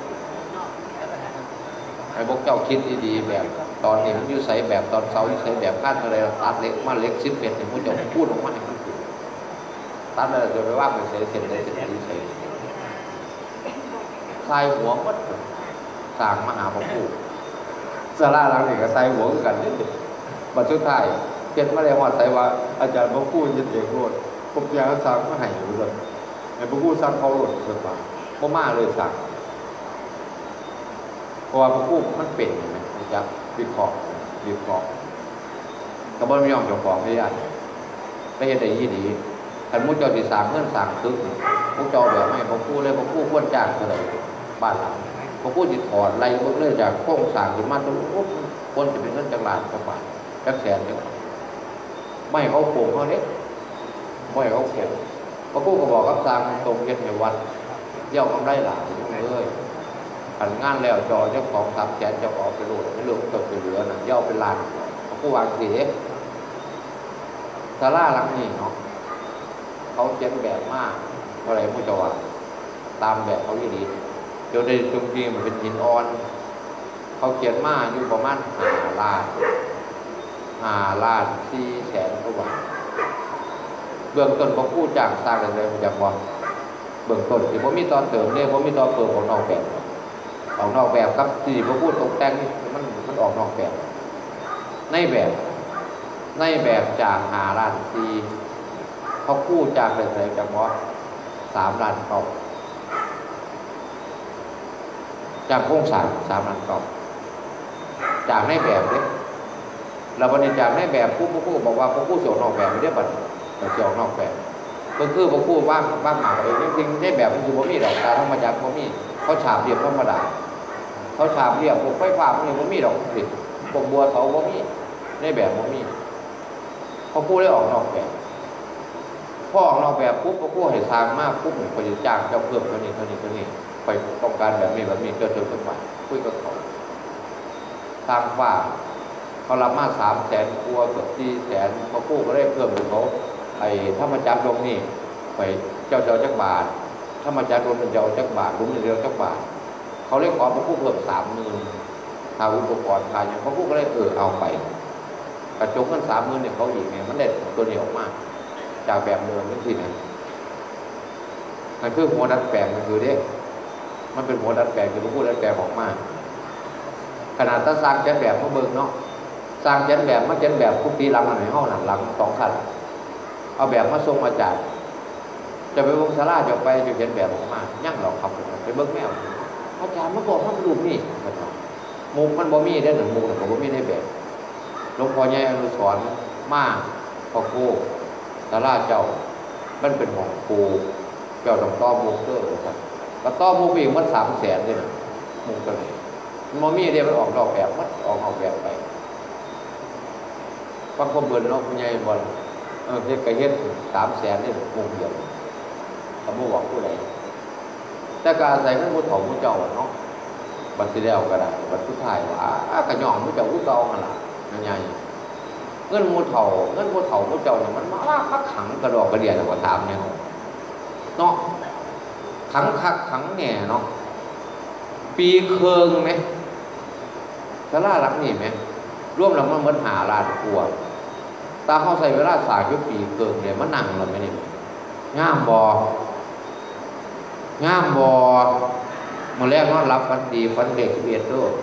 ไอ้พวกเจ้าคิดดีๆแบบตอนนี้มันอยู่ใส่แบบตอนเสาอยู่ใส่แบบคาดอะไรตัดเล็กมาเล็กสิบเมตรเนี่ยพวกเจ้าพูดออกมาให้มันถูกตัดแล้วจะไปว่าไปใส่เส้นใดเส้นนี้ใส่ใส่หัวมัดสร้างมหาพระผู้สาราหลังนี้ก็ใส่หัวกันนี่บัดสุดท้ายเขียนมาเลยว่าใส่ว่าอาจารย์พระผู้ยึดเอกโลดผมอยากสร้างมาให้อยู่เลยไอ้พระผู้สร้างเขาโลดสุดป่าบ่มาเลยสร้างเพราะว่าพระผู้มันเป็นไงนะครับวิเคราะห์วิเคราะห์กระบวนการยอมเจ้าของไม่ได้ไม่เห็นได้ยี่ดีขันมุจเจ้าสิสามเงื่อนสามตึกมุจเจ้าแบบไม่พระผู้เลยพระผู้ควรจ้างเท่าไหร่บ้านหลังพระผู้จิตถอดไล่เรื่อยจากโค้งสร้างขึ้นมาตัวปุ๊บคนจะเป็นเงินจังหวัดจังหวัดจักแสนจังหวัดไม่เขาโป่งเขาเล็กไม่เขาโป่งพระผู้ก็บอกกับสร้างตรงเย็นในวัดเย่ากำไรหลายเลยขันงานแล้วจอเจ้าของทรัพย์แสนเจ้าของไปรู้ไม่รู้เกิดไปเหลือน่ะย่อเป็นล้านผู้วางเสียศาลาหลังนี้เนาะเขาเขียนแบบมากเท่าไรผู้จะว่าตามแบบเขาดีๆเดี๋ยวในตรงนี้มันเป็นหินอ่อนเขาเขียนมาอยู่ประมาณห้าล้านห้าล้านสี่แสนกว่าบาทเบื้องต้นพอผู้จ้างสร้างอะไรมันจะบอกเบื้องต้นที่ผมมีตอนเติมเนี่ยผมมีตอนเติมของนอกแบบออกนอกแบบครับที่พอพูดตกแต่งนี่มันมันออกนอกแบบในแบบในแบบจากหาล้านสี่เขาพูดจากอะไรจากว่าสามล้านเก้าจากโครงสร้างสามล้านเก้าจากในแบบเนี่ยเราบริจาคในแบบผู้ผู้ผู้บอกว่าผู้ผู้เสียนอกแบบไม่ได้บัตรเสียนอกแบบก็คือผู้ผู้ว่างว่างหาเองจริงๆในแบบมันคือบ่มีดอกตาธรรมชาติบ่มีเขาฉาบเรียบธรรมดาเขาฉาบเรียบพวกไฟฟ้าพวกนี้บ่มีดอกติดพวกบัวเขาบ่มีในแบบบ่มีเขาพูดได้ออกนอกแบบพอออกนอกแบบปุ๊บเขาพูดให้ทางมากปุ๊บเขาจะจ้างเจ้าเพิ่มเท่านี้เท่านี้เท่านี้ไปต้องการแบบนี้แบบนี้เกิดขึ้นมาคุยกับเขาสร้างฝ้าเขารับมาสามแสนครัวเกือบสี่แสนพอกู้ก็ได้เพิ่มถึงเขาไอ้ถ้ามาจับตรงนี้ไปเจ้าเจ้าจักบาทถ้ามาจับตรงเจ้าจักบาทลุ้มเดียวจักบาทเขาเรียกขอพอกู้เพิ่มสามหมื่นทาอุปกรณ์ทาอย่างพอกู้ก็ได้เออเอาไปกระจกเงินสามหมื่นเนี่ยเขาอีกไงมันเด็ดตัวนี้ออกมาจากแบบเดิมนี่ทีไหนมันคือหัวดัดแปลงมันคือเด็กมันเป็นหัวดัดแปลงคือพอกู้ดัดแปลงออกมาขนาดถ้าสร้างเจนแบบมาเบิกเนาะสร้างเจนแบบมาเจนแบบคุกตีหลังอันไหนห้องหลังหลังสองขั้นเอาแบบมาส่งมาจากจะไปวงศาลาจะไปจะเจนแบบออกมายั่งหรอกครับไปเบิกแมวอาจารย์มาบอกว่ารูปนี่มุกมันบ่มีได้หนึ่งมุกแต่บ่มีได้แบบหลวงพ่อใหญ่อนุสรณ์มาพ่อโคศาลาเจ้ามันเป็นของครูเจ้าต้องต้อมุกเตอร์ครับแล้วต้อมุกอีกมันสามแสนเลยนะมุกตัวนี้มอมี่เดียวมันออกดอกแบบมัดออกออกแบบไปฟังความเบิ่นเนาะคุณยายบอลเออเฮ็ดกระเฮ็ดสามแสนนี่มุกเดียวเขาไม่บอกผู้ใดแต่การอาศัยเงินผู้ถ่อผู้เจ้าเนาะบัตรสีแดงก็ได้บัตรผู้ชายว่าอ่ะกระย่องผู้เจ้าผู้เก่าหั่นล่ะนั่นไงเงินผู้เฒ่าเงินผู้เฒ่าผู้เจ้าเนี่ยมันมาลากมาขังกระดอกกระเดียดกว่าถามเนี่ยเนาะขังคักขังแหน่เนาะปีเคืองไหมศาลาหลังนี่ไหมร่วมแล้วมันเหมือนหาลานครัวตาเขาใส่เวลาสายยุปีเคืองเนี่ยมันนั่งเราไหมเนี่ยง่ามบอง่ามบอมาแรกนอนรับฟันดีฟันเด็กสิบเอ็ดด้วย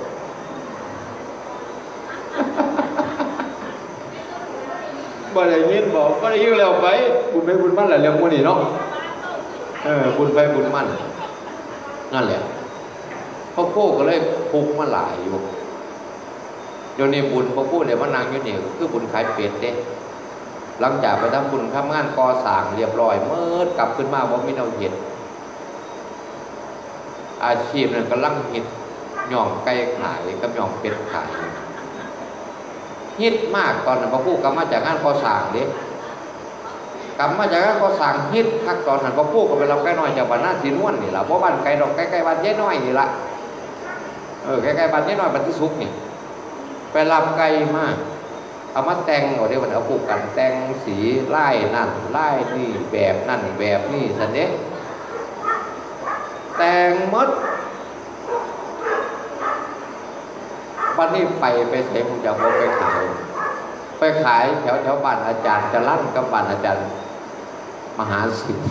บ่ได้ยินบอกก็ได้ยินแล้วไปบุญไปบุญมั่นแหละเรื่องพวกนี้เนาะเออบุญไปบุญมั่นนั่นแหละพ่อโคก็เลยพุกมาหลายอยู่เดี๋ยวนี้บุญพ่อโคเดี๋ยวมานางอยู่นี่คือบุญขายเป็ดเด้หลังจากไปทำบุญทำงานก่อสร้างเรียบร้อยเมื่อกลับขึ้นมาว่ามีแนวเห็ดอาชีพนั้นกำลังฮิตย่องไก่ขายกับย่องเป็ดขายฮิตมากตอนนั้นพ่อโคกลับมาจากงานก่อสร้างเด้กลับมาจากงานก่อสร้างฮิตทักตอนนั้นพ่อโคก็ไปรับไก่น้อยจากบ้านหน้าสีนวลนี่ละเพราะบ้านไก่ดอกไก่ไก่บ้านเย้น้อยนี่ละเออไก่ไก่บ้านเย้น้อยบ้านที่สุกนี่ไปรับไก่มาเอามาแต่งเอาเดี๋ยวมันเอาผูกกันแต่งสีไล่นั่นไล่นี่แบบนั่นแบบนี่สันเด้แต่งมดวันนี้ไปไปเสพผมจะเอาไปขายไปขายแถวแถวบ้านอาจารย์จะลั่นกับบ้านอาจารย์มหาศิลป์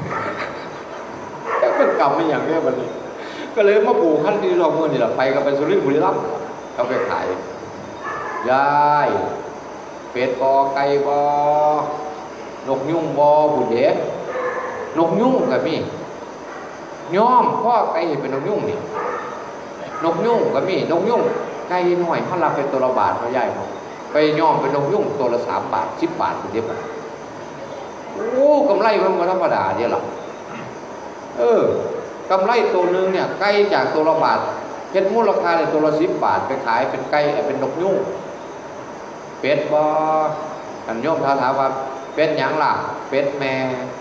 ก็เป็นกรรมไม่อย่างนี้วันนี้ก็เลยมาปลูกขั้นที่เราเมื่อนี่แหละไปก็ไปสุรินทร์บุรีรัมย์เอาไปขายยายเป็ดบอไก่บอนกยุ่งบอผู้เด็กนกยุ่งกับมีย้อมพ่อไก่เป็นนกยุ่งนี่นกยุ่งกับมีนกยุ่งไก่หน่อยเขารับเป็นตัวละบาทเขาใหญ่เขาไปย้อมเป็นนกยุ่งตัวละสามบาทสิบบาทเดียวกันโอ้กำไรมันมาธรรมดาเดียวหรอเออกำไรตัวนึงเนี่ยไก่จากตัวละบาทเพชรมูลค่าเลยตัวละสิบบาทไปขายเป็นไก่เป็นนกยุ่งเป็ดบออันโยมท้าถามว่าเป็ดหยังล่ะเป็ดแม่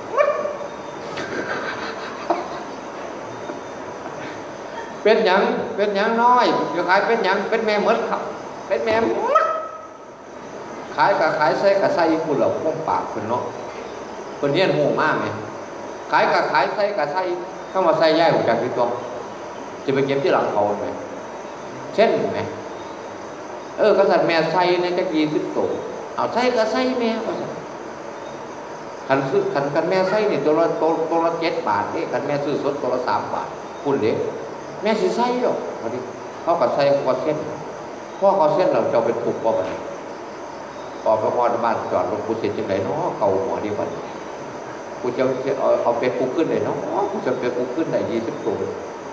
เป็ดหยังเป็ดหยังน้อยจะขายเป็ดหยังเป็ดแม่หมดครับเป็ดแม่ขายกับขายใส่กับใส่คุณเหล่าพวกปากคุณเนาะคนเรียนหูมากไหมขายกับขายใส่กับใส่เข้ามาใส่ย่ายของจากที่ตัวจะไปเก็บที่หลังเขาไหมเช่นไหมเออกษัตริย์แม่ใส่ในจักรีสิบตัวเอาใส่ก็ใส่แม่ก็ใส่ขันซื้อขันขันแม่ใส่เนี่ยตัวละตัวตัวละเจ็ดบาทนี่ขันแม่ซื้อสดตัวละสามบาทคุณเด็กแม่สิใส่หรอกพอดีเขาก็ใส่ก็เส้นพ่อเขาเส้นเราจะเป็นผูกปอบอะไรปอบพระพรบ้านจอดลงกูเสร็จจังไรเนาะเก่าหัวดีกว่ากูจะเอาเอาเป็ดกูขึ้นเลยเนาะกูจะเป็ดกูขึ้นได้ยี่สิบตัว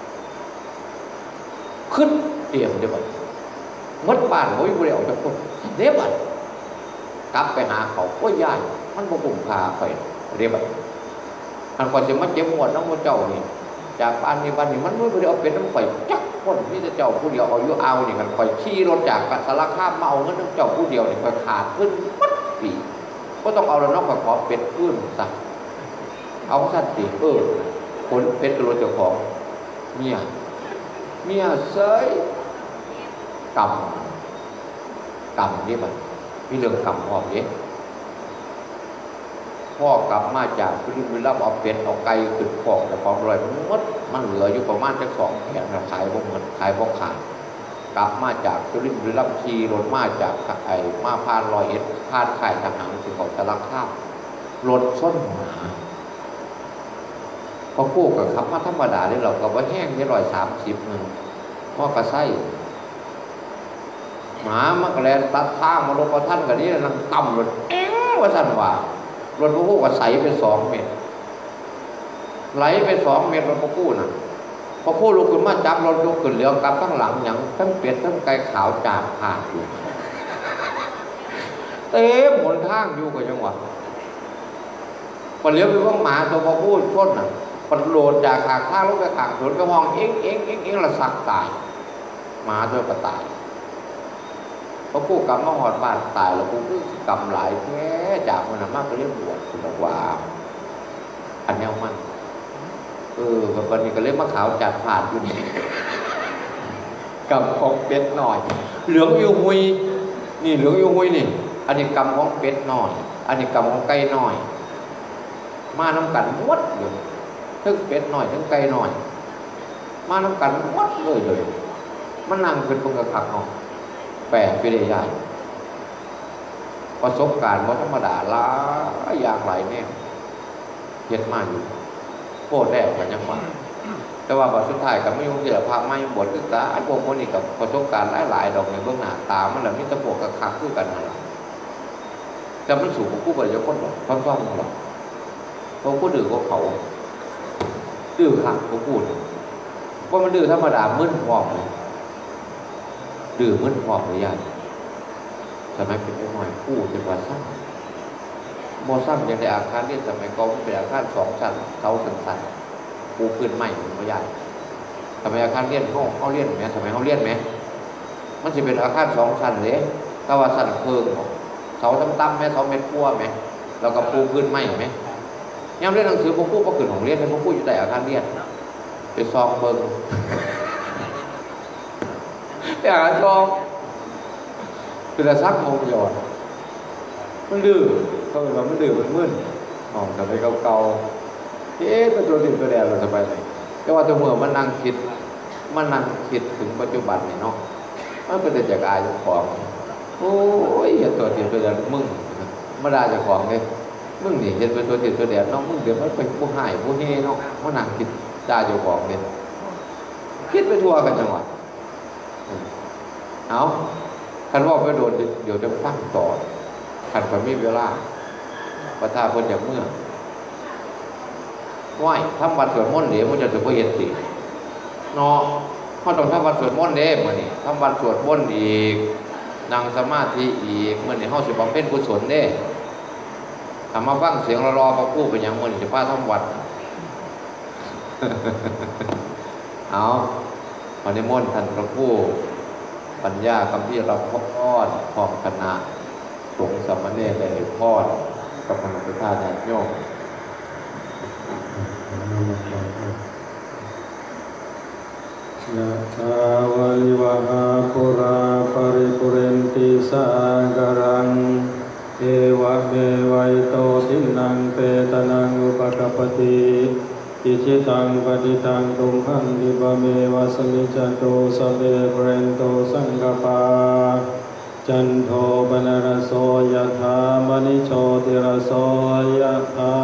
ขึ้นเตรียมเดี๋ยวก่อนมดบ้านโอ้ยกูเดี๋ยวจะพูดเดี๋ยวก่อนกลับไปหาเขาก็ย่ายมันบ่ปุ่มพาไปเดี๋ยวก่อนอันก่อนจะมาเจ็บหมดน้องมดเจ้านี่จากบ้านนี้บ้านนี้มันไม่ได้เอาเป็นน้ำข่อยจักคนที่จะเจ้าผู้เดียวเอาอยู่เอานี่กันข่อยขี่รถจากสารคามมาเอาเงินน้ำเจ้าผู้เดียวนี่ข่อยขาดขึ้นมัดปีก็ต้องเอาแล้วน้องข่อยขอเป็ดขึ้นซะเอาสั้นตีเออคนเป็ดกระโดดเจ้าของเมียเมียเสยกรรมกรรมนี่มันมีเรื่องกรรมพร้อมเองพ่อกลับมาจากพิริวิลล์เอาเป็ดเอาไก่ขึ้นฟอกแต่ของรอยมันมดมันเหลืออยู่ประมาณจักสองแผงขายบ่หมดขายบ่ขาดกลับมาจากพิริวิลล์ขี่รถมาจากไอ้มาพานลอยเอ็ดพานข่ายทหารสิเขาจะรักข้าวรถส้นหมาพอคู่กับขับมาธรรมดาเนี่ยเราก็ว่าแห้งที่ร้อยสามสิบหนึ่งพ่อกระไส้หมามักแลนตัดทางมาลงประท่านกันนี่นั่งต่ำรถเอ๊ะว่าสั่นว่ารถพวกกู้ก็ใสไปสองเมตรไหลไปสองเมตรรถพวกกู้น่ะพอกู้ลุกขึ้นมาจับรถลุกขึ้นเลี้ยวกลับทั้งหลังอย่างทั้งเป็ดทั้งไก่ขาวจามผ่านอยู่เต็มหนทางอยู่กับจังหวะพอเลี้ยวไปว่าหมาตัวพอกู้ชนน่ะปโดดจากขางข้างลงไปขางสวนไปห้องเอ็งเอ็งเอ็งเอ็งละสักตายหมาตัวก็ตายพอกู้กำมาหอดบ้านตายแล้วกู้กำหลายแค่จากมันมากก็เรียกบวชคุณบอกว่าอันนี้มันเออแบบวันนี้ก็เรียกมะขาวจัดผ่านอยู่นี่กำของเป็ดหน่อยเหลืองอยู่หุยนี่เหลืองอยู่หุยนี่อันนี้กำของเป็ดหน่อยอันนี้กำของไก่หน่อยมาน้ำกันมดเลยทั้งเป็ดหน่อยทั้งไก่หน่อยมาน้ำกันมดเลยเลยมันนั่งเป็นคนกระขักเนาะแปลกไปได้ยากประสบการณ์ว่าธรรมดาหลายอย่างหลายแนวเย็ดมากอยู่โคตรแรกกันยังว่าแต่ว่าบทสุดท้ายกับไม่ยุ่งที่ละภาคไม่บทศึกษาไอ้พวกคนนี้กับประสบการณ์หลายๆดอกในเบื้องหน้าตามันแบบนี้ตะโพกกระคักคู่กันอะไรแต่มันสูงกว่าคู่กับเจ้าคนหรอกท่อนๆหรอกเพราะคู่ดื้อกว่าเขาดื้อคักกว่าคู่เพราะมันดื้อธรรมดามึนพอกเลยดื้อมึนพอกเลยยากสมัยเป็นน้อยคู่เป็นวันสั้นโมซ้ำยังได้อาคารเรียนสมัยก่อนเป็นอาคารสองชั้นเสาสั้นๆปูพื้นใหม่ไม่ใหญ่สมัยอาคารเรียนเขาเขาเรียนไหมสมัยเขาเรียนไหมมันจะเป็นอาคารสองชั้นเลยถ้าว่าสั้นเพิ่งเสาตั้มๆไหมเสาเม็ดกั้วไหมเราก็ปูพื้นใหม่ไหมย้ำเรียนหนังสือพวกผู้ประกึ่นของเรียนเป็นพวกผู้อยู่แต่อาคารเรียนไปซองเบิ้งไปอ่านซองคือละซักมงหยอดมันดื้อเขาบอกว่ามันดื้อมันมึนอ๋อทำไปเก่าๆเอ๊ะเป็นตัวติดตัวแดงเราจะไปไหนแต่ว่าตัวเมื่อมันนั่งคิดมันนั่งคิดถึงปัจจุบันนี่เนาะมันเป็นแต่จากอายจากของโอ้ยอย่าตัวติดตัวแดงมึงมาด่าจากของเลยมึงนี่เห็นเป็นตัวติดตัวแดงเนาะมึงเดี๋ยวมันเป็นผู้หายผู้เฮ่เนาะมันนั่งคิดด่าจากของเลยคิดไปทั่วกันจังหวะเอาคันว่าไปโดนเดี๋ยวจะฟังต่อขันไปไม่เวลาประทาคนอย่างเมื่อไหวทำวัดสวดมนต์เดี๋ยวมันจะถือว่าเห็นสิเนาะเขาต้องทำวัดสวดมนต์เด้เมื่อนี้ทำวัดสวดมนต์อีกนั่งสมาธิอีกเมื่อนี้เขาสิบำเพ็ญกุศลเด้ทำมาฟังเสียงรอพระผู้เป็นอย่างเมื่อนี้จะพาทำวัดเอาวันนี้มนต์ท่านพระผู้ปัญญาคำที่เราพอดพร้อมคณะสงฆ์สามเณรได้พอดกับพระพุทธเจ้าญาติโยมยะถาวาลิวหาปุราปริปุเรนติสาคารังเอวะเมวัยโตทินังเปตนังอุปกปติอิจิตังปฏิตังตุมหังดิบะเมวะสมิจจโตสเปเปเรนโตสังกปาจันโทปนรโสยถามณิโชติรโสยถา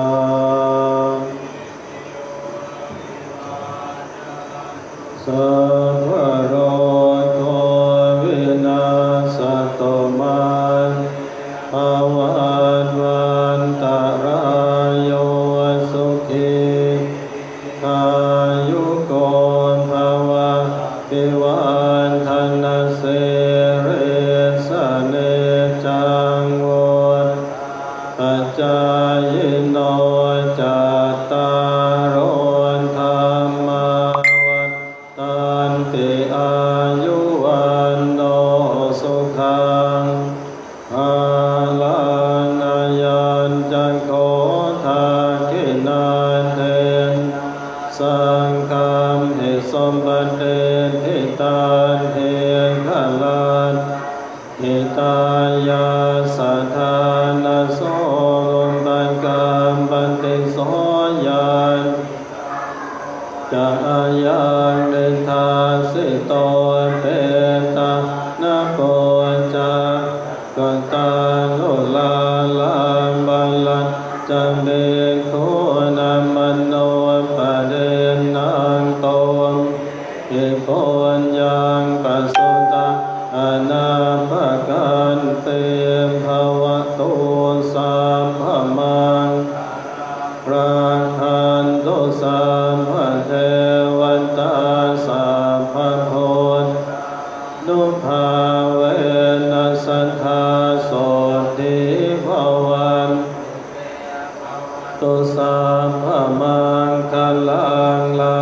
สัพพะโรโควินาศโตมาภวันวันตรายโยสุขีอายุโกภวะปิวันธนเสเรสเนจังโวปัจจายโนจัตตารโอธรรมวัฏตันติอายุวันโนสุขังภาลังอายัญจันโคทาคินันเทสังฆัมเหสมบัติเดทิตาเทขลานทิตายาสัทธานาโสลมปันกามปันติโสยานจายังเดทาสิโตเปตานาโกจากัตาโนลาลาบัลลันจัมเบโคนามโนปะเดนังโตอิโพญยังปัสสุตาอนาภกันเตภวะโตสัมภมังราคันโตสัมภเทวันตาสัพพะโพนุภาเวนัสสัทธาโสติภวันตุสัมภมังคลังลา